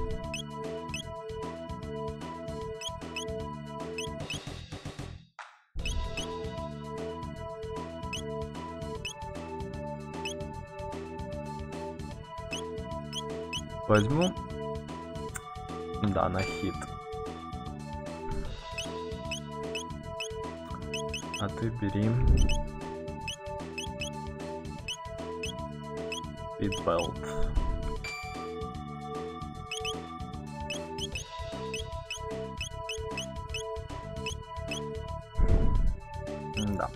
Возьму. Да, на хит. А ты бери. Питбелт. Да.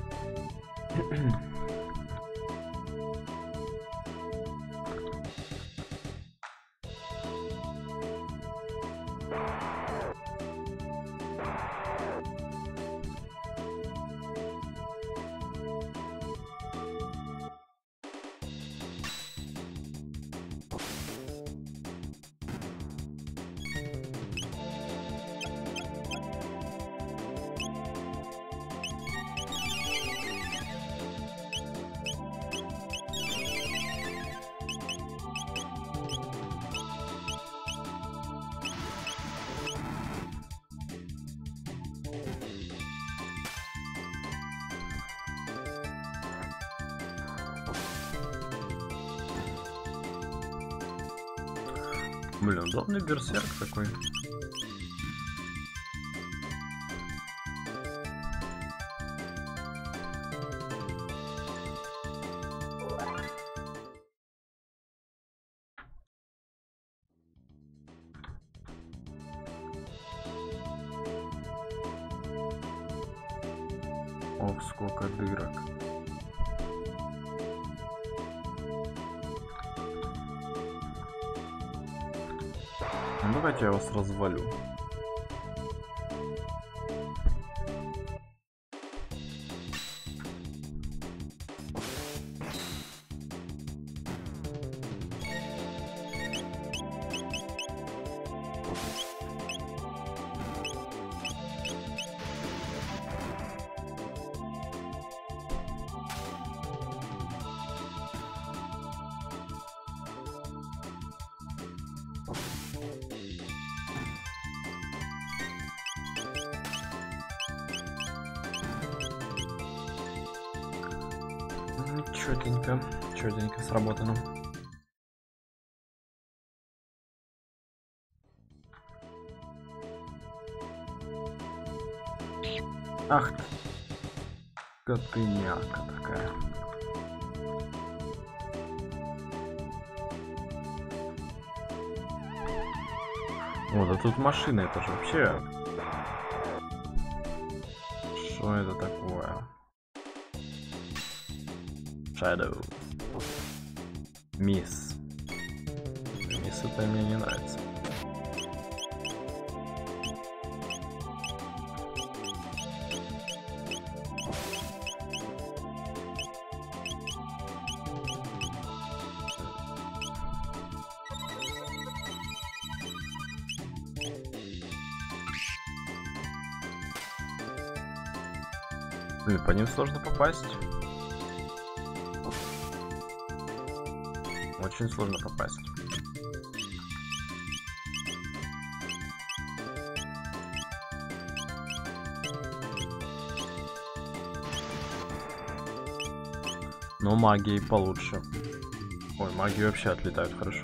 Блин, удобный берсерк такой. Ох, сколько дырок. Ну, давайте я вас развалю. Чётенько, чётенько сработано. Ах ты, котыняка такая. О, да тут машина, это же вообще... Что это такое? Shadow. Мисс. Мисс, это мне не нравится. Блин, по ним сложно попасть. Очень сложно попасть. Но магией получше. Ой, магии вообще отлетают хорошо.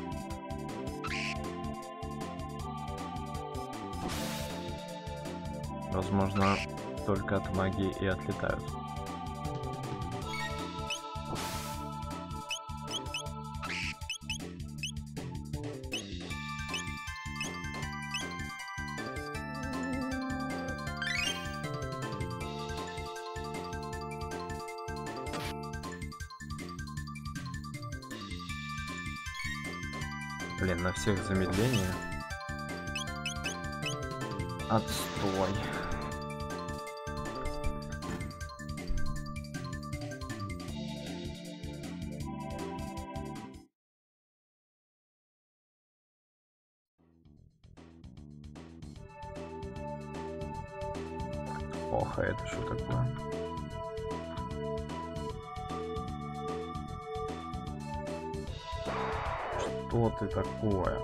Возможно, только от магии и отлетают. Блин, на всех замедление. Отстой. Ох, а это что такое? Что ты такое?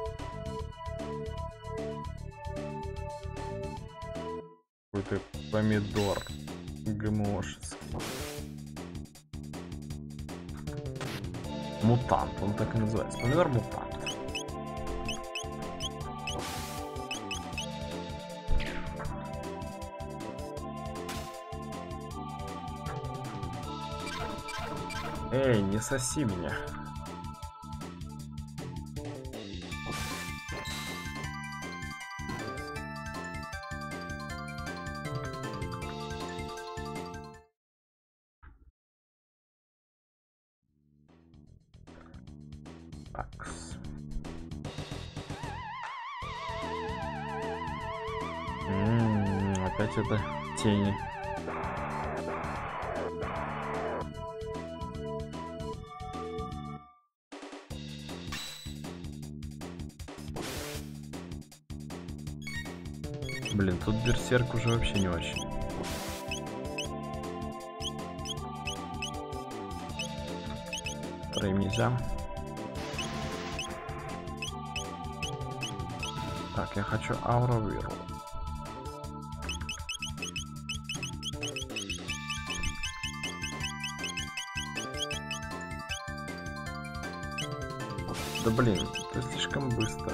Какой-то помидор ГМОшец. Мутант, он так и называется. Помидор-мутант. Эй, не соси меня. Такс. М-м, опять это тени. Блин, тут берсерк уже вообще не очень. Вторым нельзя. Так, я хочу Аура Вирл. Да блин, это слишком быстро.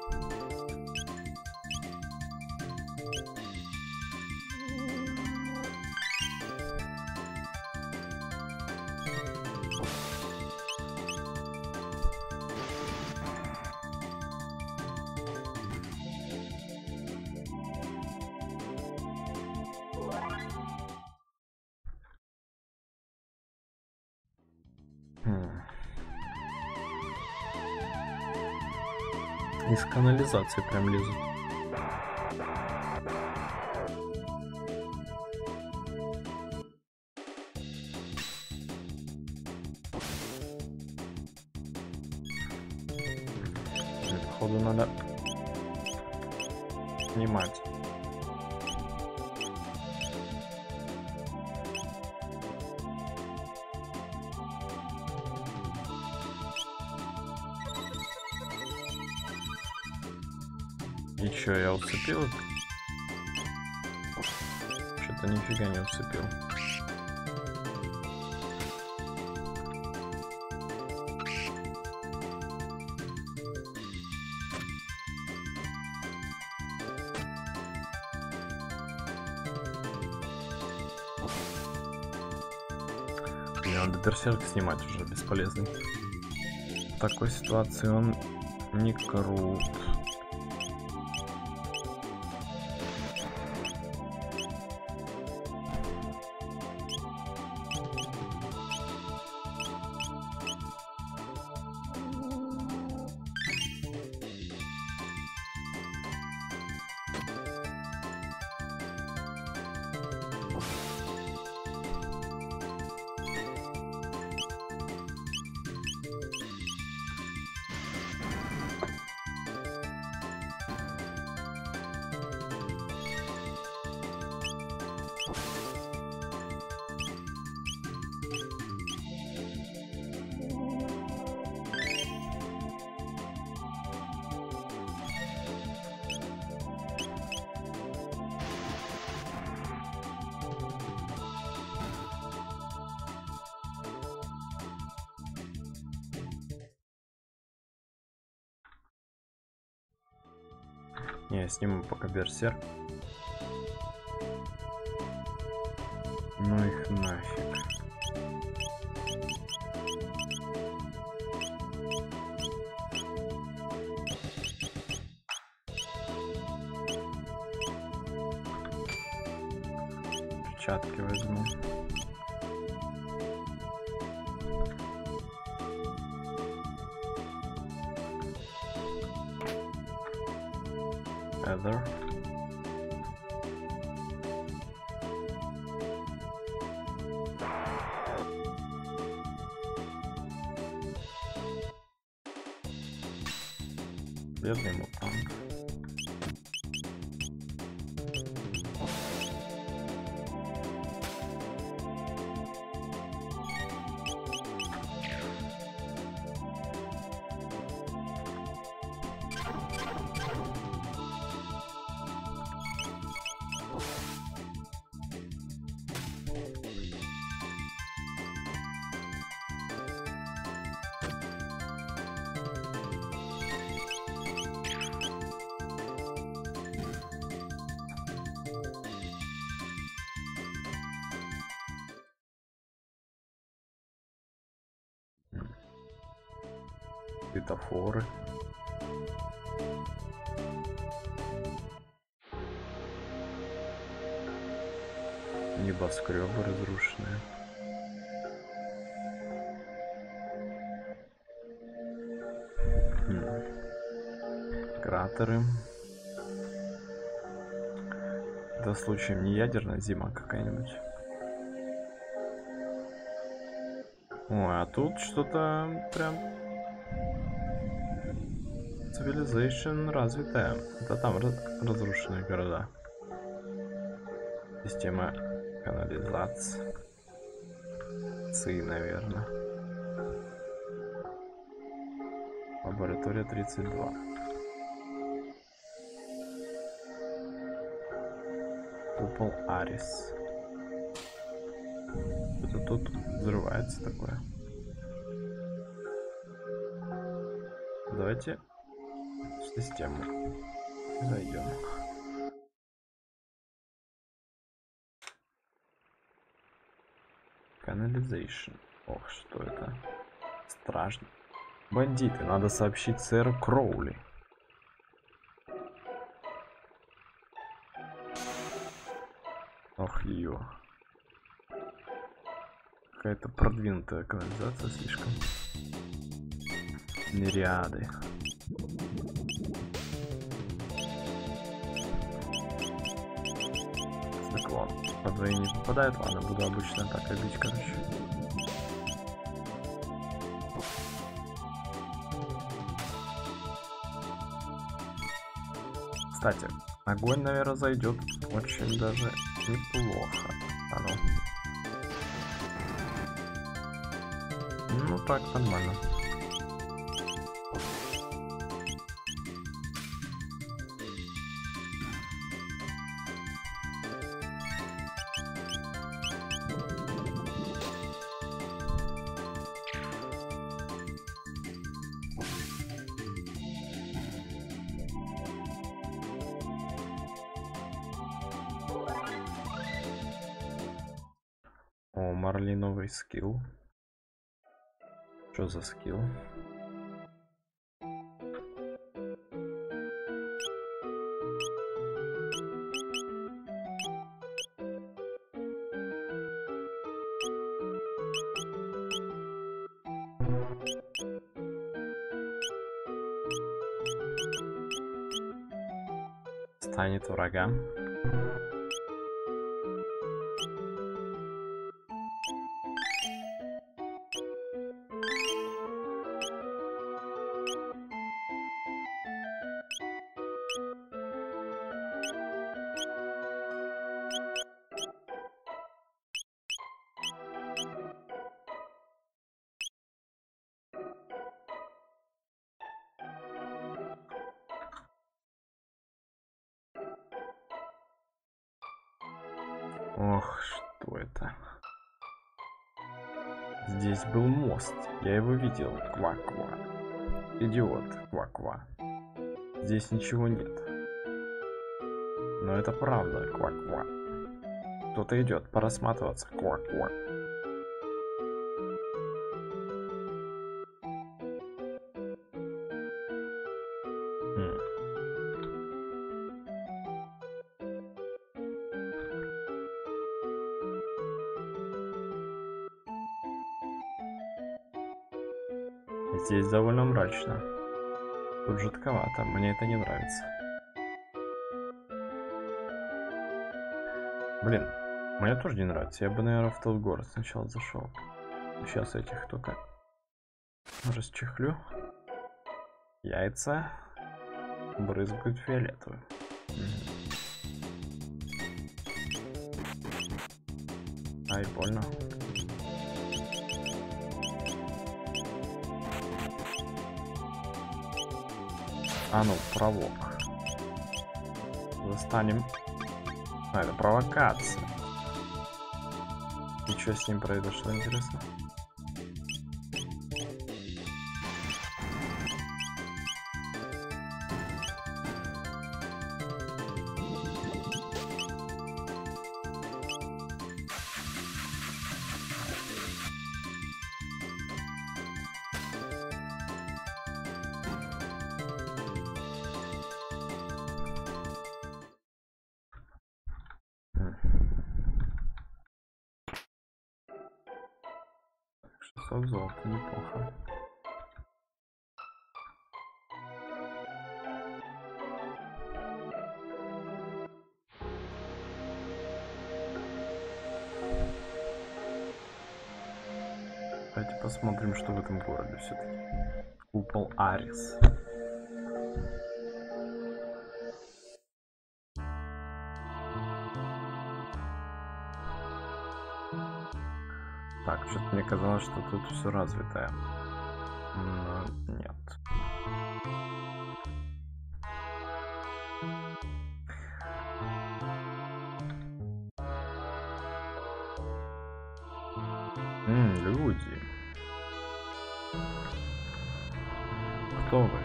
Из канализации прям лезут. Походу надо снимать. И чё, я уцепил? Что-то нифига не уцепил. Мне надо берсерк снимать уже, бесполезный. В такой ситуации он не крут. Не, я сниму пока берсерк. Ну их нафиг. Перчатки возьму. Other. Бедный мутант. Светофоры. Небоскребы разрушенные. Хм. Кратеры. Это случаем не ядерная зима какая-нибудь. Ой, а тут что-то прям Civilization развитая. Это там раз разрушенные города. Система канализации, наверное. Лаборатория тридцать два. Купол Арис. Это тут взрывается такое. Давайте в систему зайдем. Канализейшн. Ох, что это? Страшно. Бандиты, надо сообщить сэру Кроули. Ох, ё. Какая-то продвинутая канализация слишком. Мириады. Циклон. По двоим не попадает, ладно, буду обычно так бить, короче. Кстати, огонь, наверное, зайдет очень даже неплохо. А ну. Ну так, нормально. О, Марли новый скилл. Что за скилл? Станет врагам. Ох, что это? Здесь был мост. Я его видел. Ква-ква. Идиот. Ква-ква. Здесь ничего нет. Но это правда. Ква-ква. Кто-то идет. Пора сматываться. Ква-ква. Хм. Здесь довольно мрачно. Тут жутковато, мне это не нравится. Блин, мне тоже не нравится. Я бы, наверное, в тот город сначала зашел. Сейчас этих только расчехлю. Яйца брызгают фиолетовым. Ай, больно. А ну, провок. Застанем. А, это провокация. И что с ним произошло, интересно? шестьсот золота, неплохо. Давайте посмотрим, что в этом городе все-таки. Купол Арис. Так, что-то мне казалось, что тут все развитое. Но нет. Ммм, люди. Кто вы?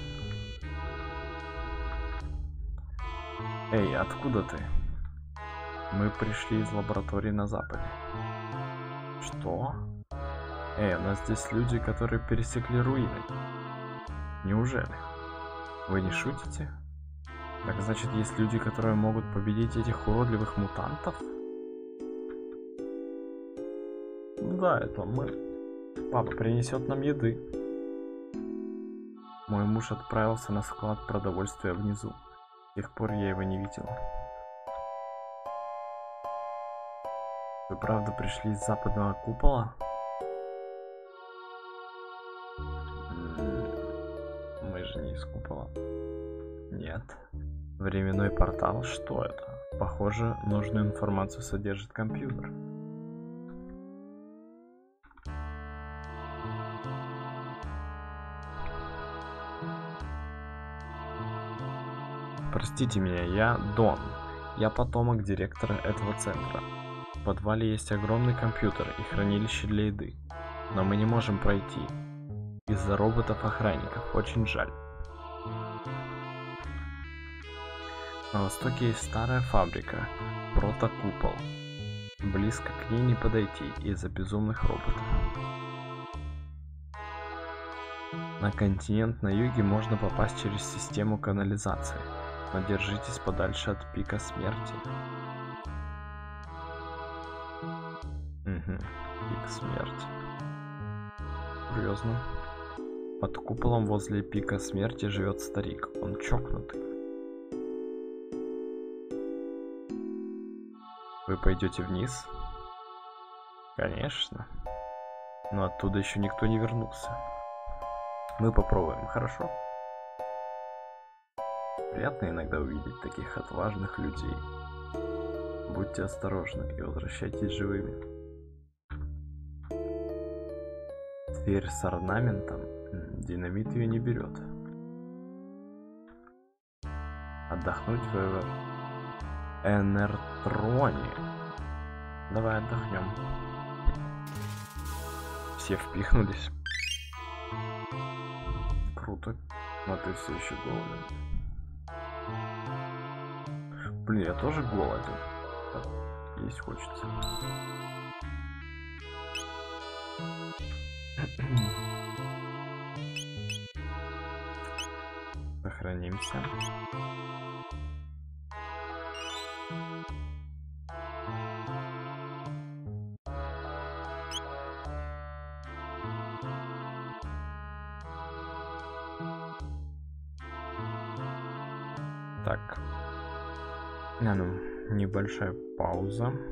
Эй, откуда ты? Мы пришли из лаборатории на западе. Что? Эй, у нас здесь люди, которые пересекли руины. Неужели? Вы не шутите? Так значит, есть люди, которые могут победить этих уродливых мутантов? Да, это мы. Папа принесет нам еды. Мой муж отправился на склад продовольствия внизу. С тех пор я его не видел. Вы правда пришли из западного купола? Мы же не из купола. Нет. Временной портал? Что это? Похоже, нужную информацию содержит компьютер. Простите меня, я Дон. Я потомок директора этого центра. В подвале есть огромный компьютер и хранилище для еды. Но мы не можем пройти. Из-за роботов-охранников. Очень жаль. На востоке есть старая фабрика. Протокупол. Близко к ней не подойти из-за безумных роботов. На континент на юге можно попасть через систему канализации, но держитесь подальше от пика смерти. Угу, пик смерти. Серьезно. Под куполом возле пика смерти живет старик. Он чокнутый. Вы пойдете вниз? Конечно. Но оттуда еще никто не вернулся. Мы попробуем, хорошо? Приятно иногда увидеть таких отважных людей. Будьте осторожны и возвращайтесь живыми. Дверь с орнаментом. Динамит ее не берет. Отдохнуть в Энертроне. Давай отдохнем. Все впихнулись. Круто. Но ты все еще голоден. Блин, я тоже голоден. Есть хочется. Сохранимся. Так. А ну, небольшая пауза.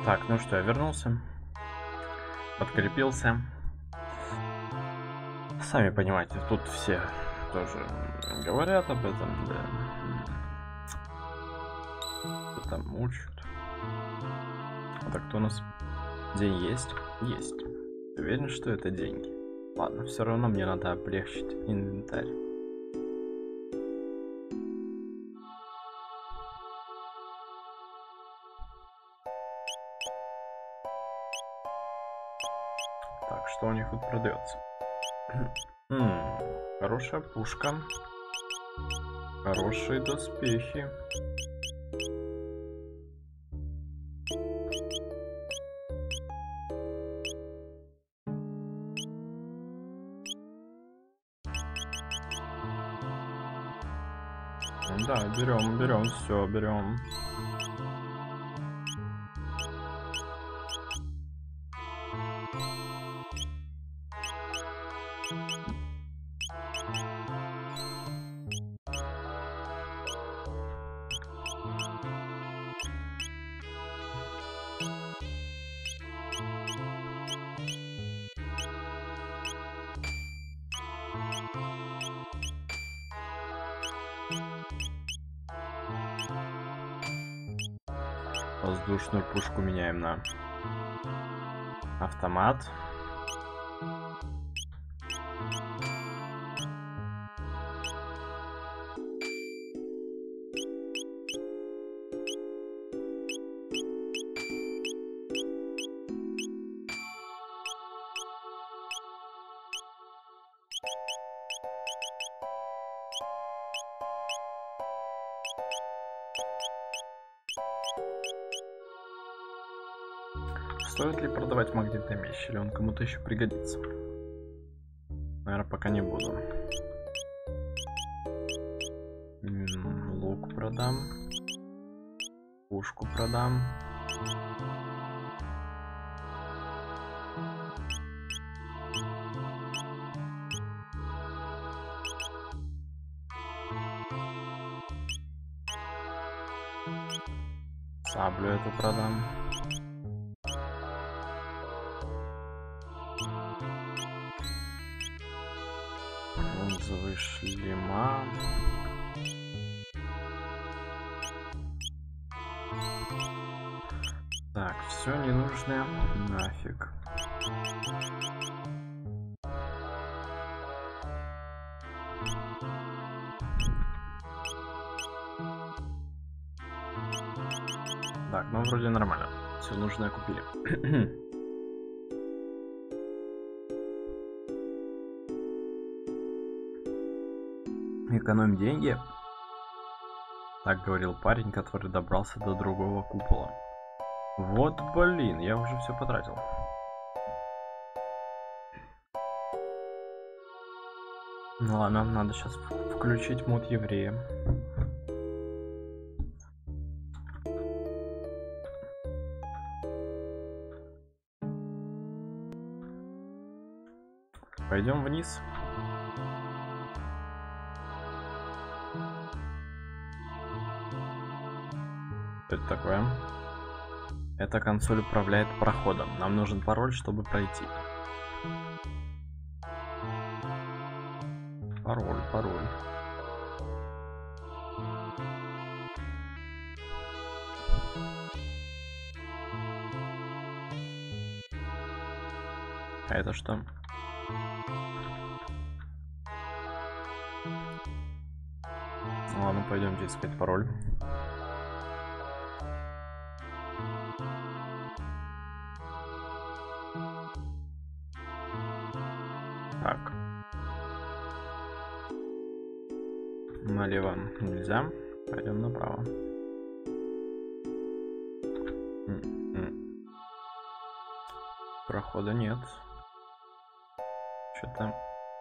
Так, ну что, я вернулся. Подкрепился. Сами понимаете, тут все тоже говорят об этом, да. Там учат. А так, кто у нас? День есть? Есть. Уверен, что это деньги. Ладно, все равно мне надо облегчить инвентарь. Так, что у них тут продается? М-м, хорошая пушка. Хорошие доспехи. Да, берем, берем, все, берем. Воздушную пушку меняем на автомат. Стоит ли продавать магнитный меч, или он кому-то еще пригодится? Наверное, пока не буду. М-м, лук продам. Пушку продам. Саблю эту продам. Бронзовый шлема. Так, все ненужное нафиг. Так, ну вроде нормально. Все нужное купили. Экономь деньги. Так говорил парень, который добрался до другого купола. Вот блин, я уже все потратил. Ну ладно, надо сейчас включить мод еврея. Пойдем вниз. Что это такое? Эта консоль управляет проходом. Нам нужен пароль, чтобы пройти. Пароль, пароль. А это что? Ладно, пойдемте искать пароль. Так. Налево нельзя. Пойдем направо. М-м. Прохода нет. Что-то...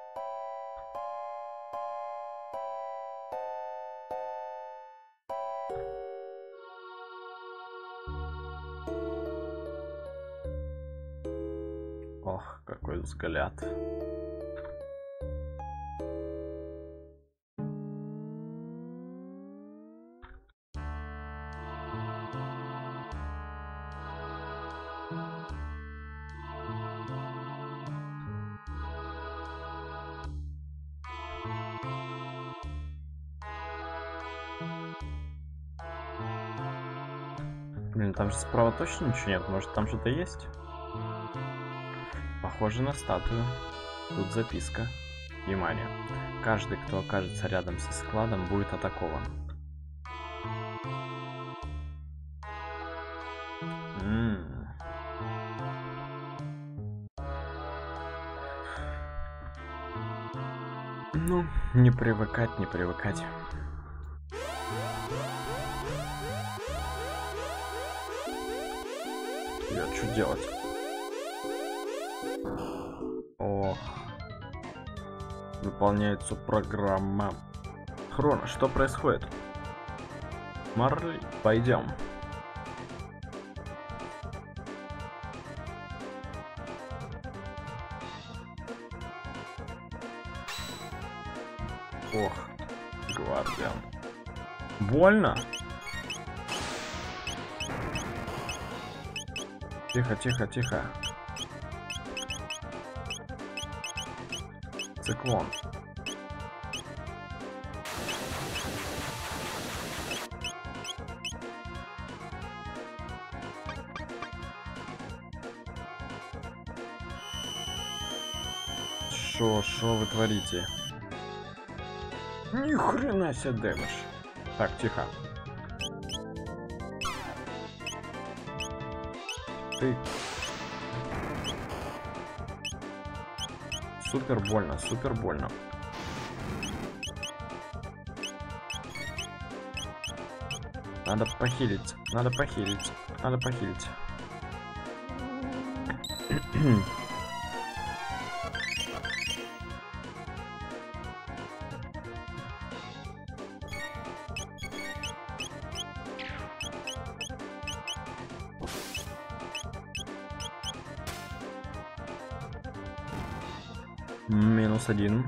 Ох, какой взгляд. Блин, там же справа точно ничего нет. Может, там что-то есть? Похоже на статую. Тут записка. Внимание. Каждый, кто окажется рядом со складом, будет атакован. М-м. Ну, не привыкать, не привыкать. Я что делать? Ох. Выполняется программа. Хрона, что происходит? Марли, пойдем. Ох, гвардиан. Больно? Тихо, тихо, тихо. Циклон. Шо, шо вы творите? Ни хрена себе дэмэдж. Так, тихо. Ты. Супер больно, супер больно. Надо похилить, надо похилить, надо похилить. Минус один.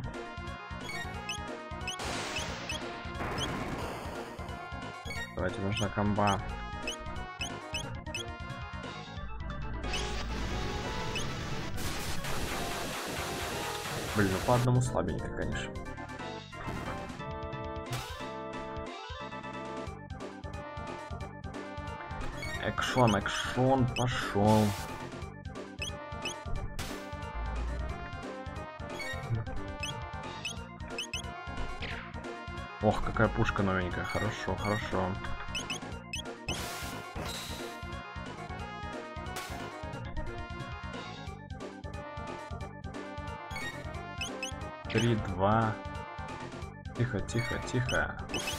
Давайте, нужна комба. Блин, ну по одному слабенько, конечно. Экшон, экшон, пошел. Ох, какая пушка новенькая. Хорошо, хорошо. Три, два. Тихо, тихо, тихо.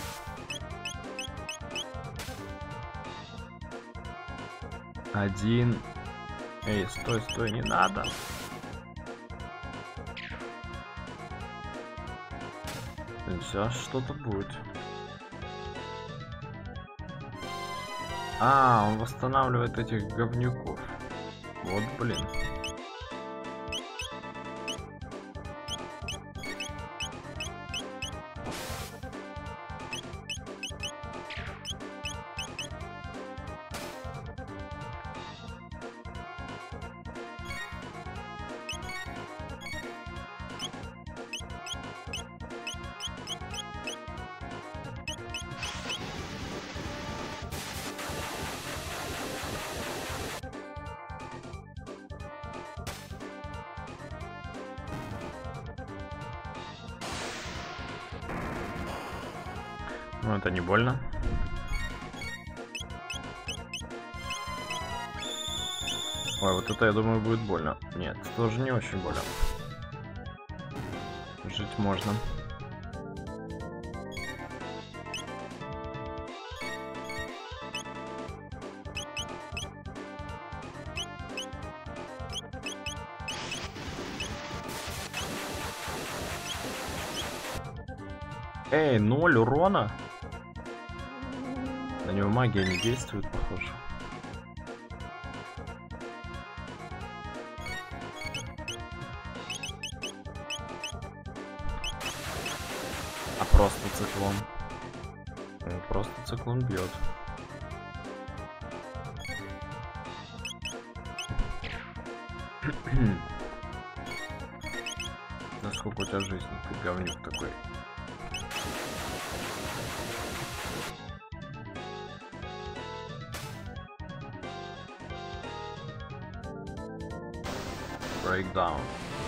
Один. Эй, стой, стой, не надо. Сейчас что-то будет. А, он восстанавливает этих говнюков. Вот, блин. Ну, это не больно. Ой, вот это, я думаю, будет больно. Нет, тоже не очень больно. Жить можно. Эй, ноль урона? На него магия не действует, похоже. А просто циклон. Ну, просто циклон бьет. Насколько у тебя жизни? Ты говнюк такой. Breakdown.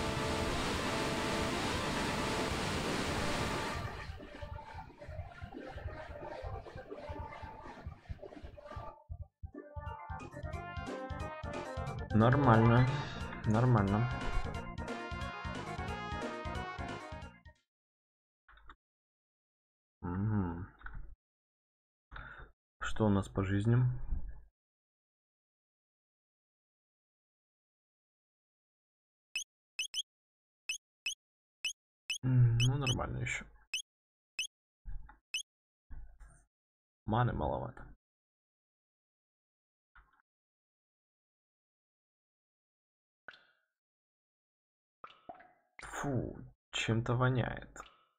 Нормально, нормально. Угу. Что у нас по жизням? Ну, нормально еще. Маны маловато. Фу, чем-то воняет.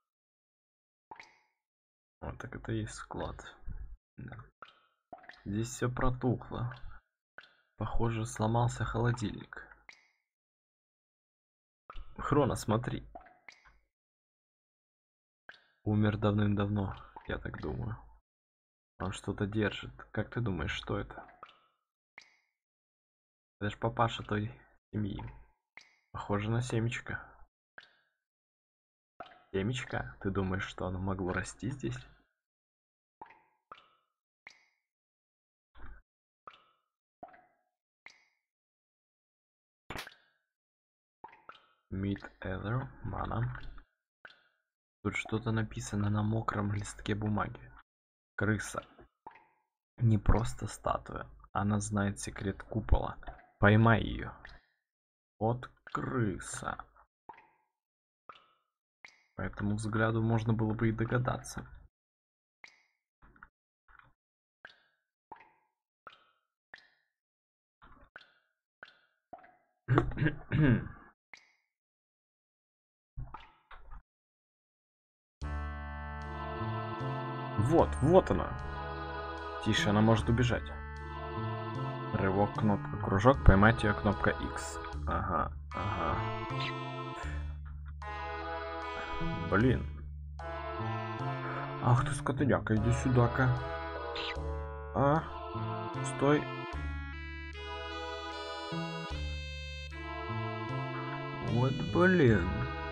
Вот так это и есть склад. Да. Здесь все протухло. Похоже, сломался холодильник. Хрона, смотри. Умер давным-давно, я так думаю. Он что-то держит. Как ты думаешь, что это? Это ж папаша той семьи. Похоже на семечко. Семечко? Ты думаешь, что оно могло расти здесь? Meat Ether, мана. Тут что-то написано на мокром листке бумаги. Крыса. Не просто статуя. Она знает секрет купола. Поймай ее. Вот крыса. По этому взгляду можно было бы и догадаться. Вот, вот она. Тише, она может убежать. Рывок, кнопка, кружок, поймать ее, кнопка X. Ага, ага. Блин. Ах ты скотыняка, иди сюда-ка. А, стой. Вот блин.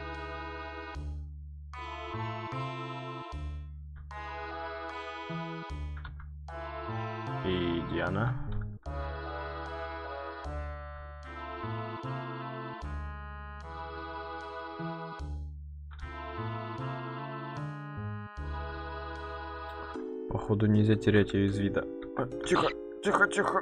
И Диана. Походу нельзя терять ее из вида. А, тихо, тихо, тихо.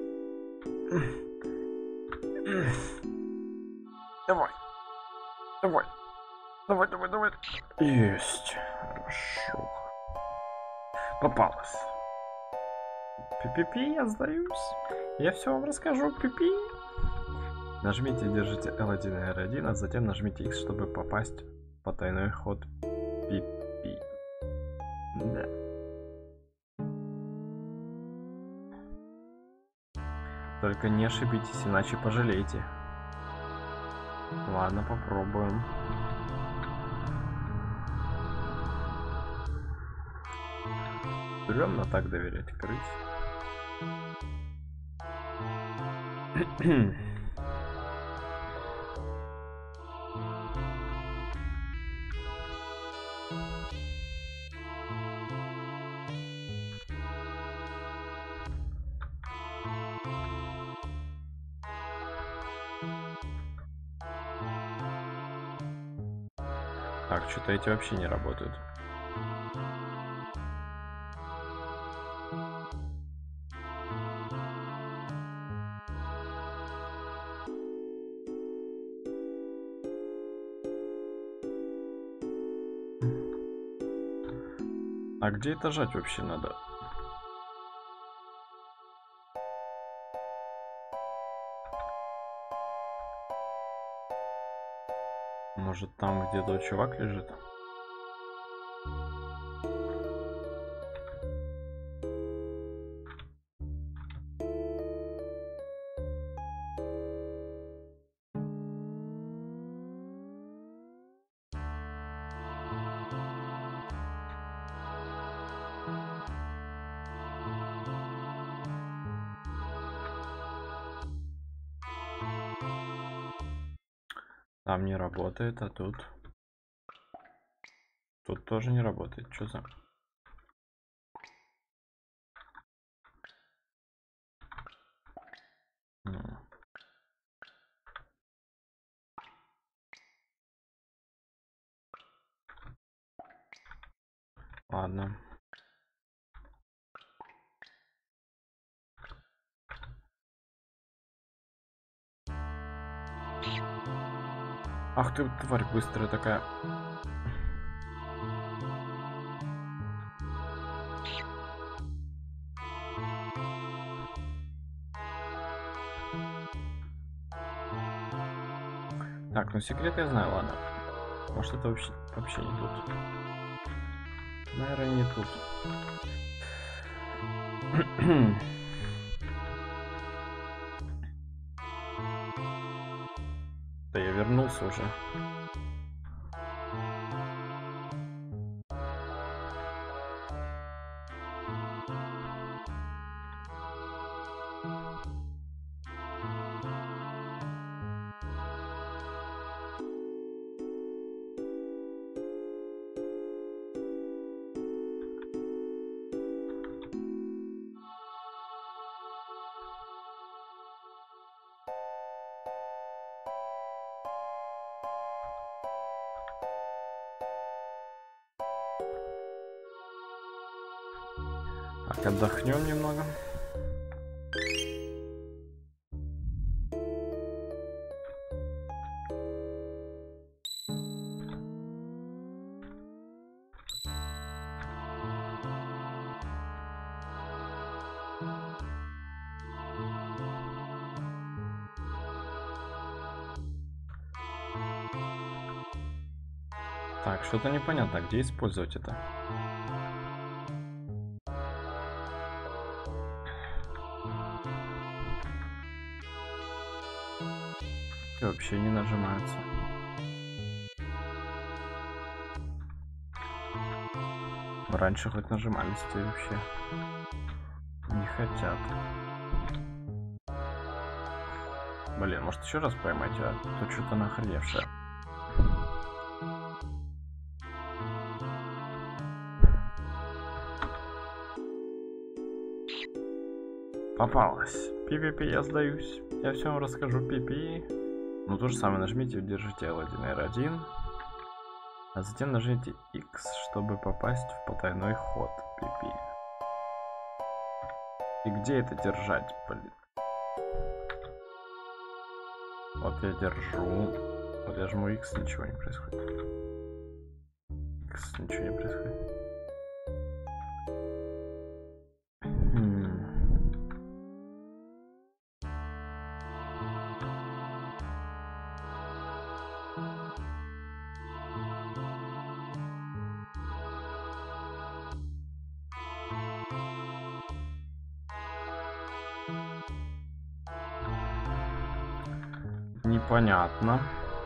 Давай. Давай. Давай, давай, давай. Есть. Хорошо. Попалась. Пи-пи-пи, я сдаюсь. Я все вам расскажу, пи-пи. Нажмите и держите эл один и эр один, а затем нажмите X, чтобы попасть в потайной ход пи-пи. Да. Только не ошибитесь, иначе пожалеете. Ладно, попробуем. Стрёмно так доверять крысе. Так, что-то эти вообще не работают. А где это жать вообще надо? Может, там где-то чувак лежит? Там не работает, а тут... Тут тоже не работает. Что за... Ну. Ладно. Ах ты, тварь быстрая такая. Так, ну секрет я знаю, ладно. Может это вообще, вообще не тут. Наверное, не тут. Да я вернулся уже. Так, отдохнем немного. Так, что-то непонятно, где использовать это. И вообще не нажимаются. Раньше хоть нажимались, теперь вообще не хотят. Блин, может еще раз поймать, а тут что-то нахреневшее. Попалась. Пи-пи-пи, я сдаюсь. Я все вам расскажу, пи-пи. Ну, то же самое нажмите, удержите эл один эр один. А затем нажмите X, чтобы попасть в потайной ход, пи-пи. И где это держать, блин? Вот я держу. Вот я жму X, ничего не происходит. X, ничего не происходит. Непонятно.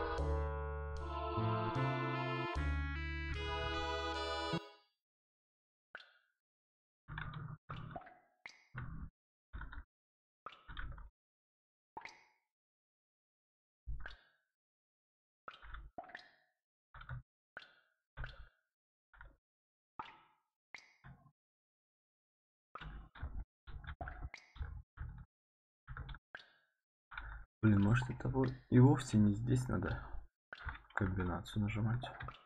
Блин, может это вот и вовсе не здесь надо комбинацию нажимать.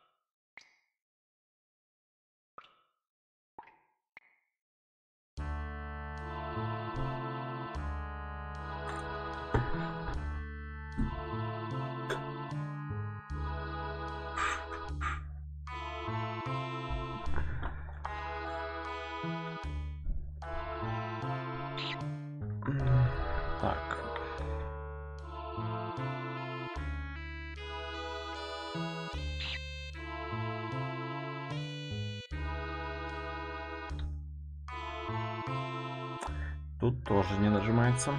Так. Тут тоже не нажимается.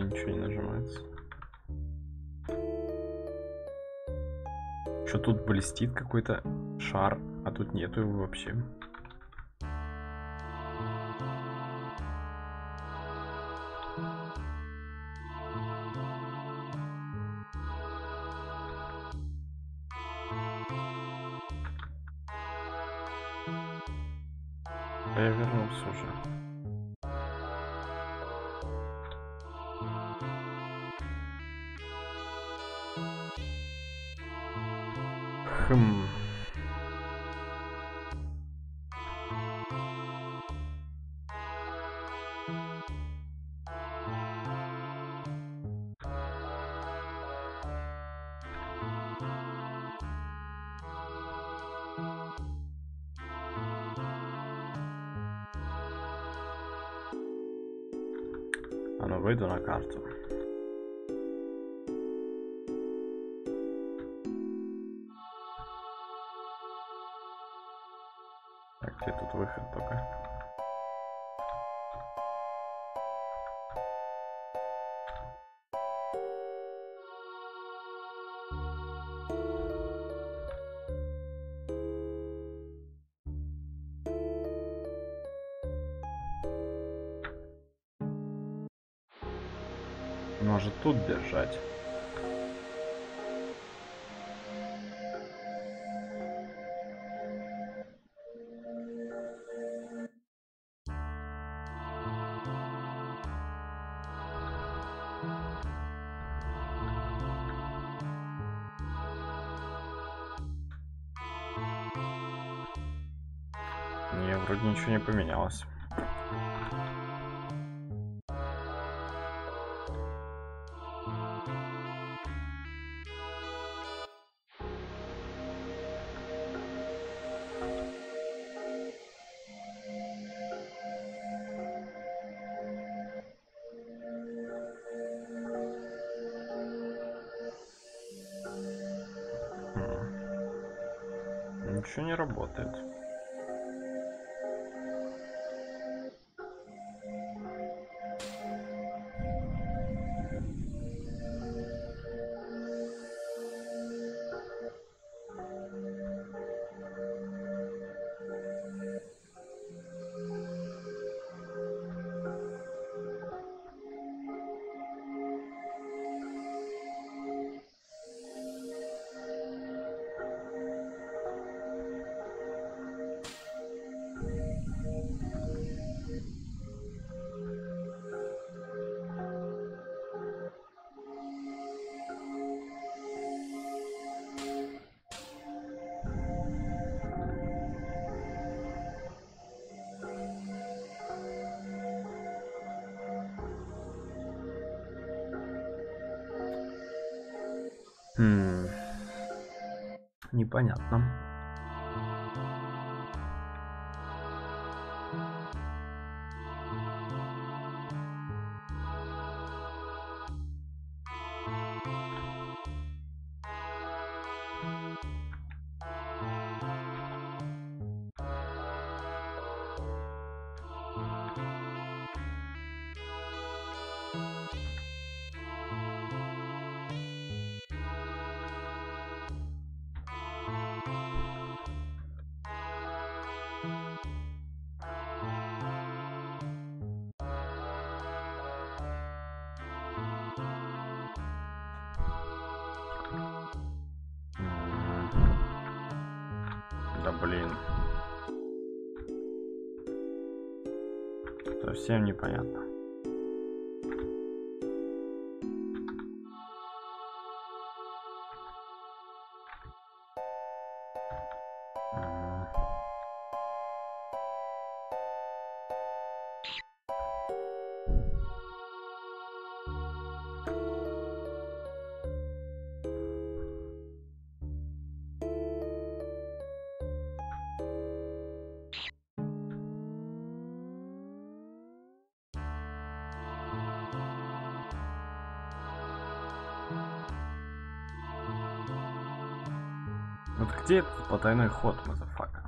Ничего не нажимается. Что тут блестит какой-то шар, а тут нету его вообще. Я вернулся уже. Хм. А ну выйду на карту. Так, где тут выход только? Может тут держать. Не, вроде ничего не поменялось. Ничего не работает. Хм. Непонятно. Да блин. Совсем непонятно. Вот где этот потайной ход, мазафака?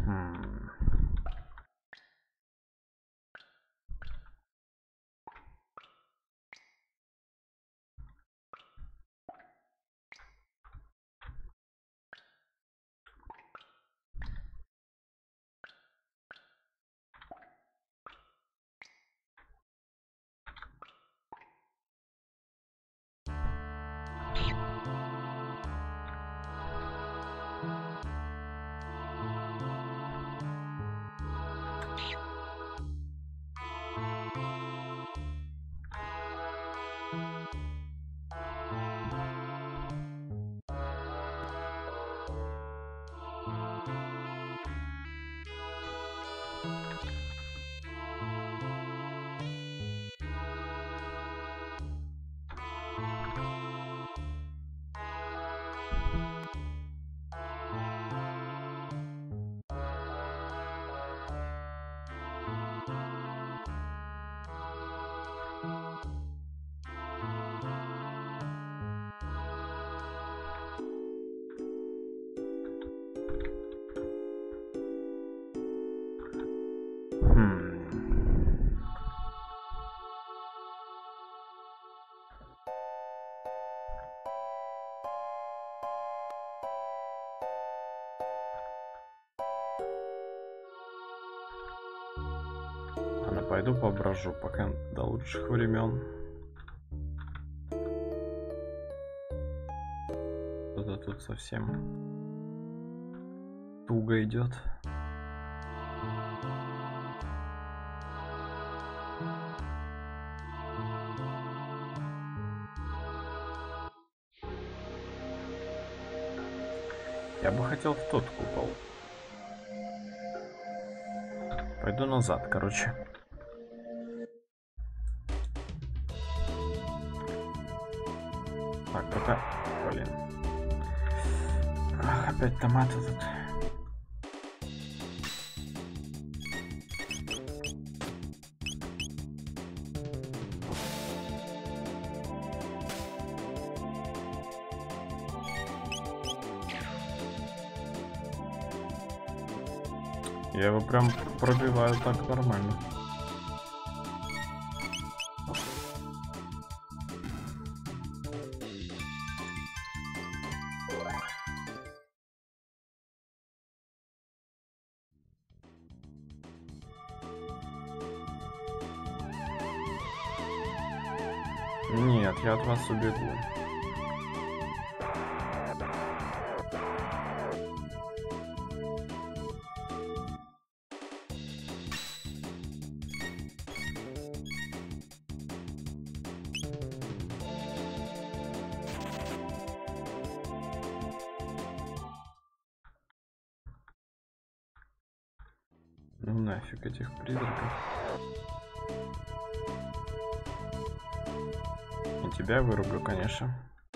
Пойду поброжу, пока до лучших времен. Кто-то тут совсем туго идет. Я бы хотел в тот купол. Пойду назад, короче. Так, пока... Блин. Ах, опять томаты тут. Я его прям пробиваю так нормально. Нет, я от вас убегу. Ну нафиг этих призраков. И тебя вырублю, конечно.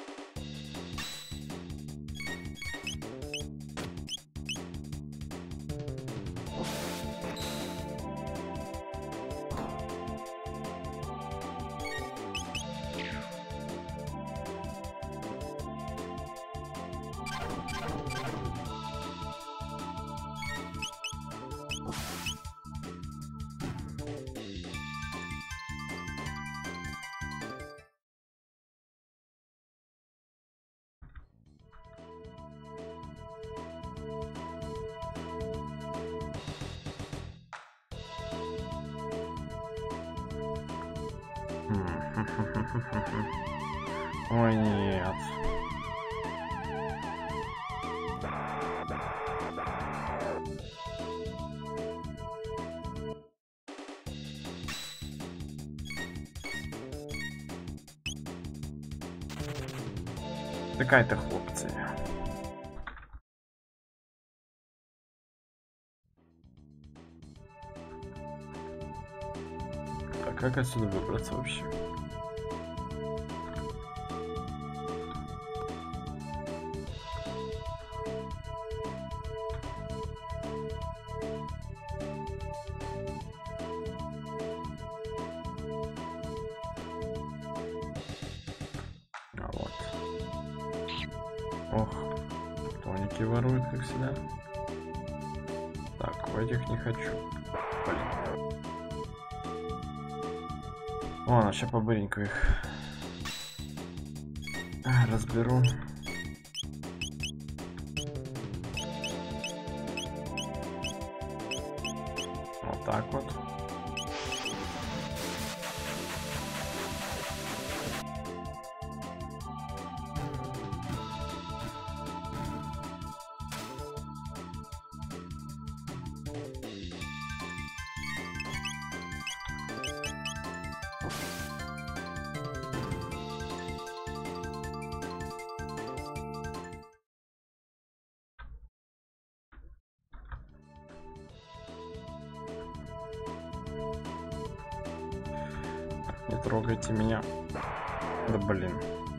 Ой, нет. Такая-то хлопцы. Так, как отсюда выбраться вообще? Ох, тоники воруют, как всегда. этих не хочу. Блин. Ладно, сейчас побыренько их разберу. Вот так вот. Не трогайте меня. Да блин.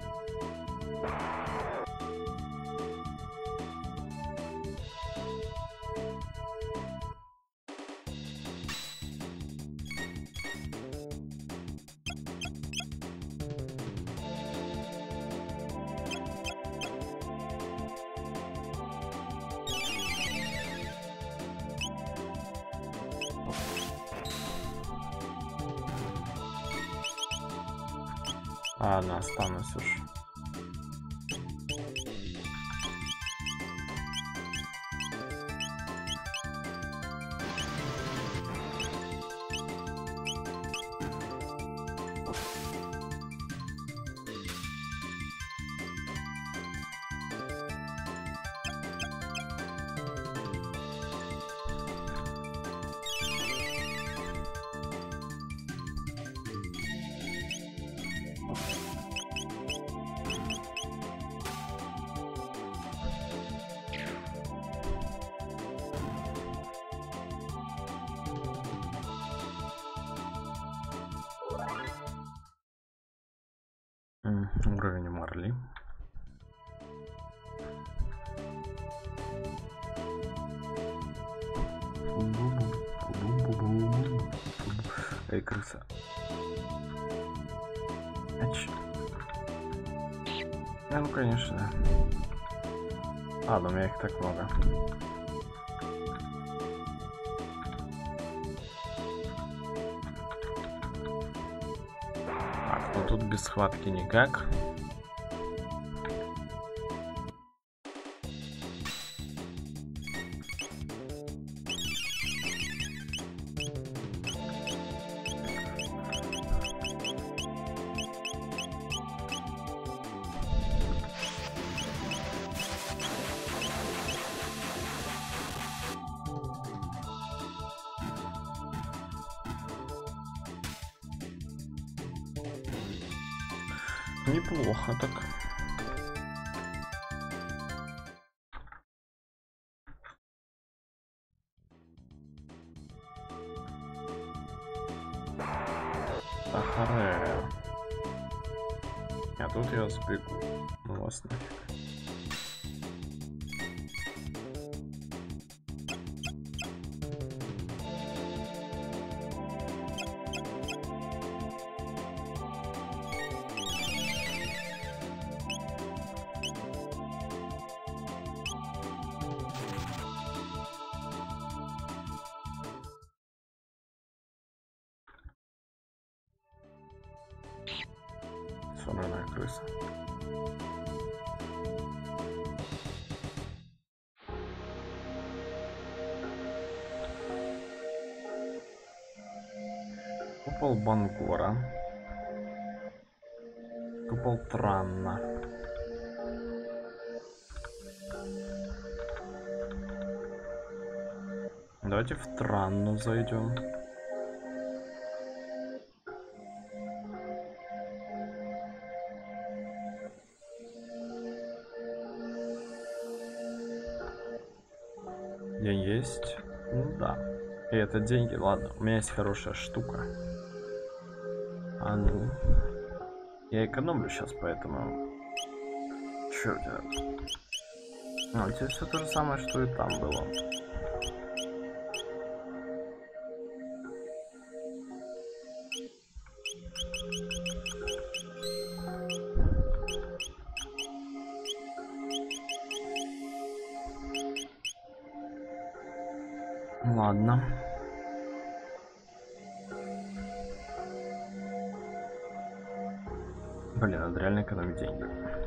Ладно, останусь уж. Уровень Марли. Эй, крыса. Ач. А, ну конечно. А, да у меня их так много. Так, ну тут без схватки никак. Неплохо так. Ахаре. А тут я сбегу. Ну вас нафиг. Сонная крыса. Купол Бангора. Купол Транна. Давайте в Транну зайдем. День есть? Ну да. И это деньги, ладно. У меня есть хорошая штука. А ну. Я экономлю сейчас, поэтому... Чё у тебя? А, у тебя все то же самое, что и там было. Ладно. Блин, надо реально экономить деньги.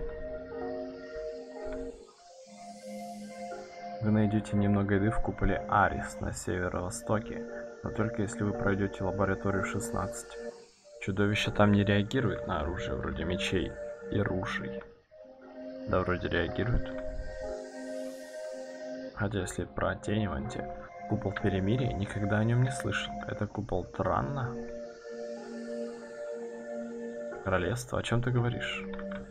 Вы найдете немного еды в куполе Арис на северо-востоке, но только если вы пройдете лабораторию шестнадцать. Чудовища там не реагируют на оружие вроде мечей и ружей. Да, вроде реагируют. Хотя если про оттенивание, купол перемирия, никогда о нем не слышал. Это купол Транна? Королевство, о чем ты говоришь?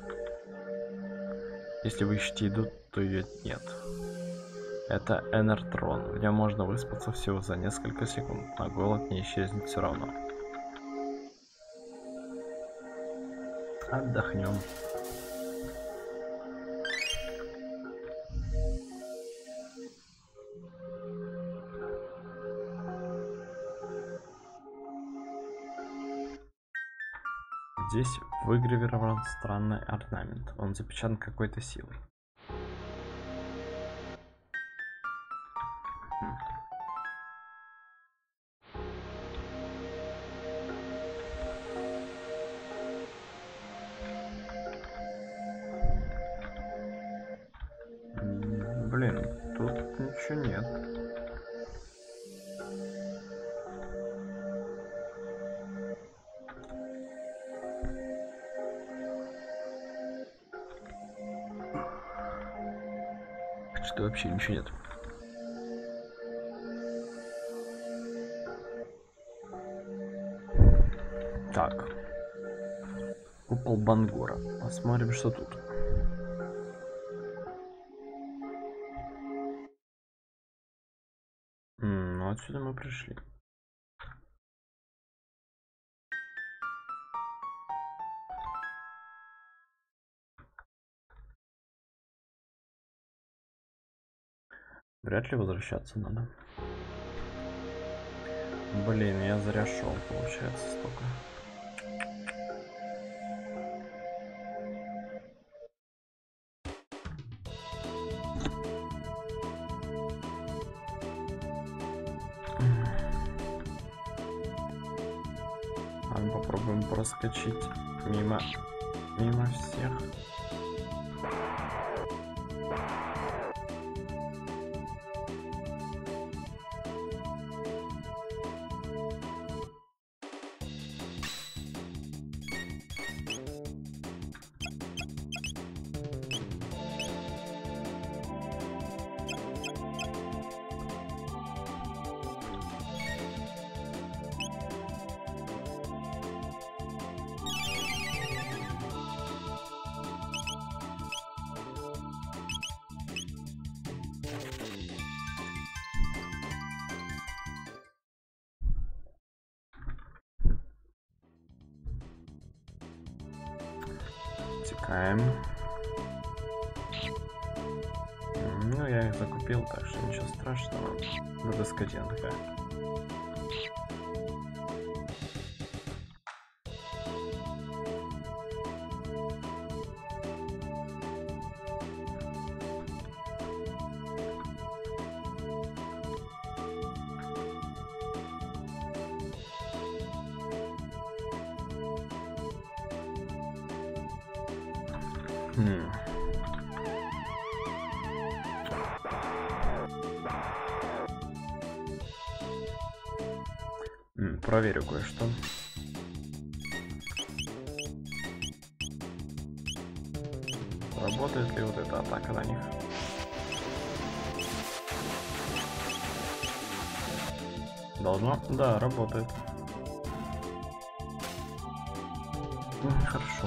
Если вы ищете еду, то ее нет. Это Энертрон. В нем можно выспаться всего за несколько секунд, но голод не исчезнет все равно. Отдохнем. Здесь выгравирован странный орнамент. Он запечатан какой-то силой. Блин, тут ничего нет. Что вообще ничего нет. Так. Купол Бангора. Посмотрим, что тут. М, ну отсюда мы пришли. Вряд ли возвращаться надо. Блин, я зря шел, получается, столько. Ладно, попробуем проскочить мимо, мимо всех. Текаем. Ну, я их закупил, так что ничего страшного. Это скотина такая. Хм. М, проверю кое-что. Работает ли вот эта атака на них? Должно? Да, работает. М, хорошо.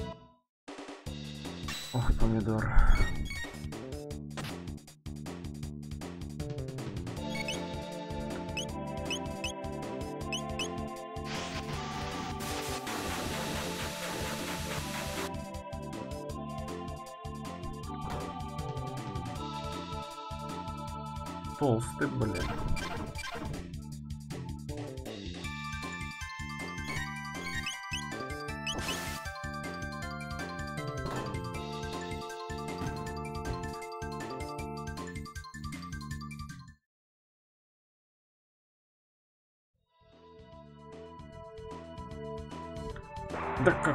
Ох, помидор. толстый, блин. Да как?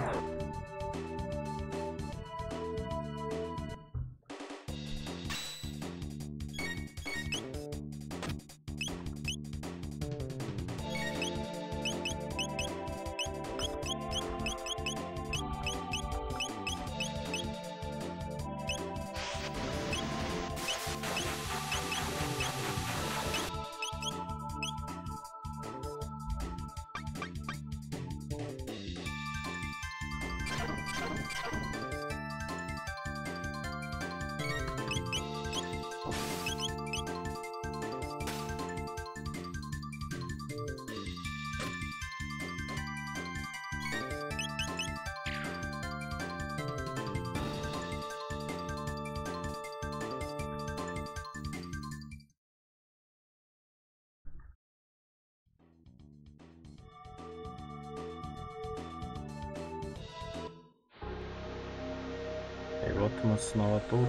И вот мы снова тут.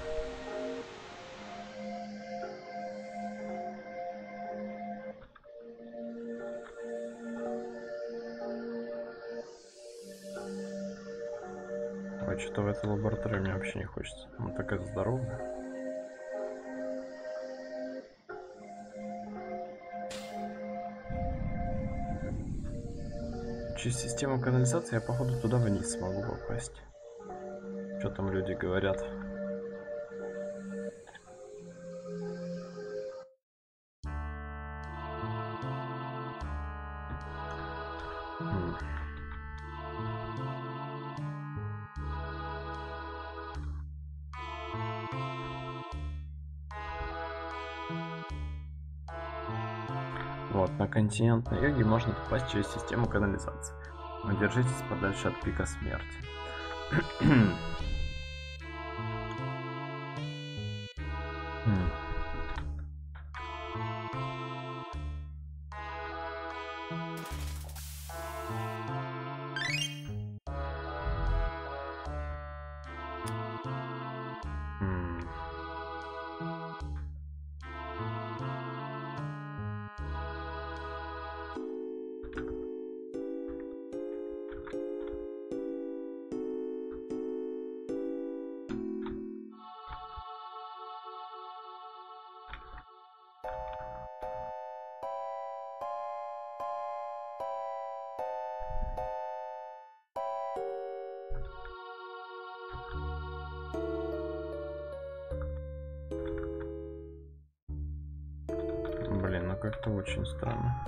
Ой, что-то в этой лаборатории мне вообще не хочется. Она такая здоровая. Через систему канализации я, походу, туда вниз смогу попасть. Что там люди говорят? М. Вот, на континент на юге можно попасть через систему канализации. Но держитесь подальше от пика смерти. М. М. Блин, ну как-то очень странно.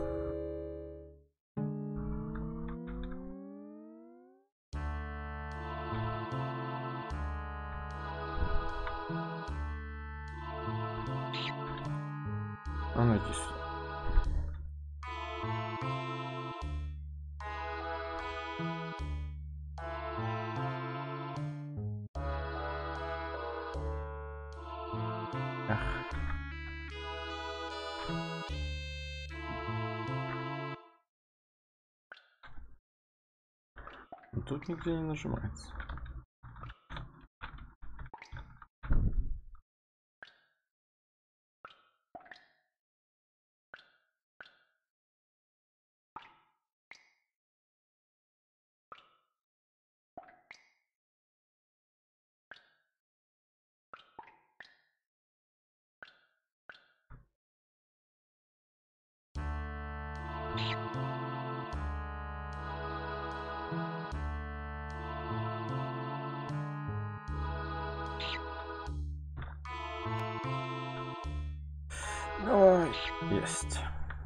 А ну иди сюда. Ах. Ну, тут нигде не нажимается. Давай. Есть.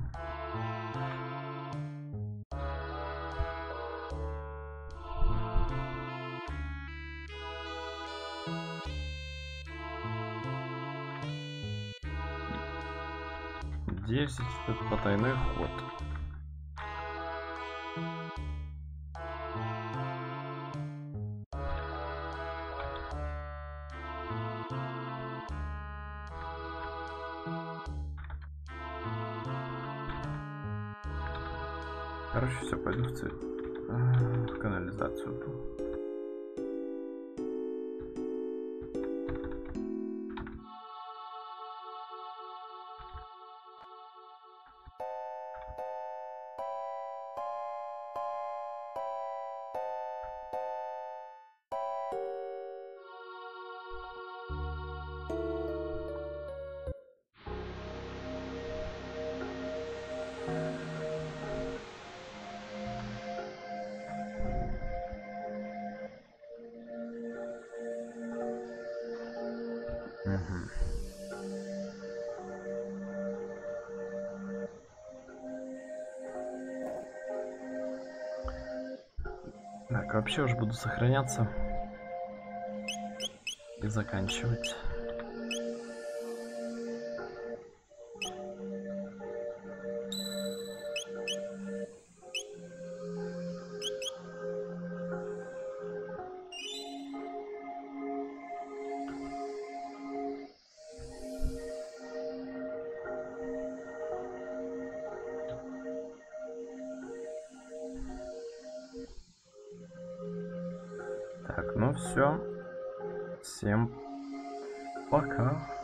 десять это потайной ход. Короче, все, пойду в цвет. В канализацию. Так, вообще уже буду сохраняться и заканчивать. Так, ну все. Всем пока.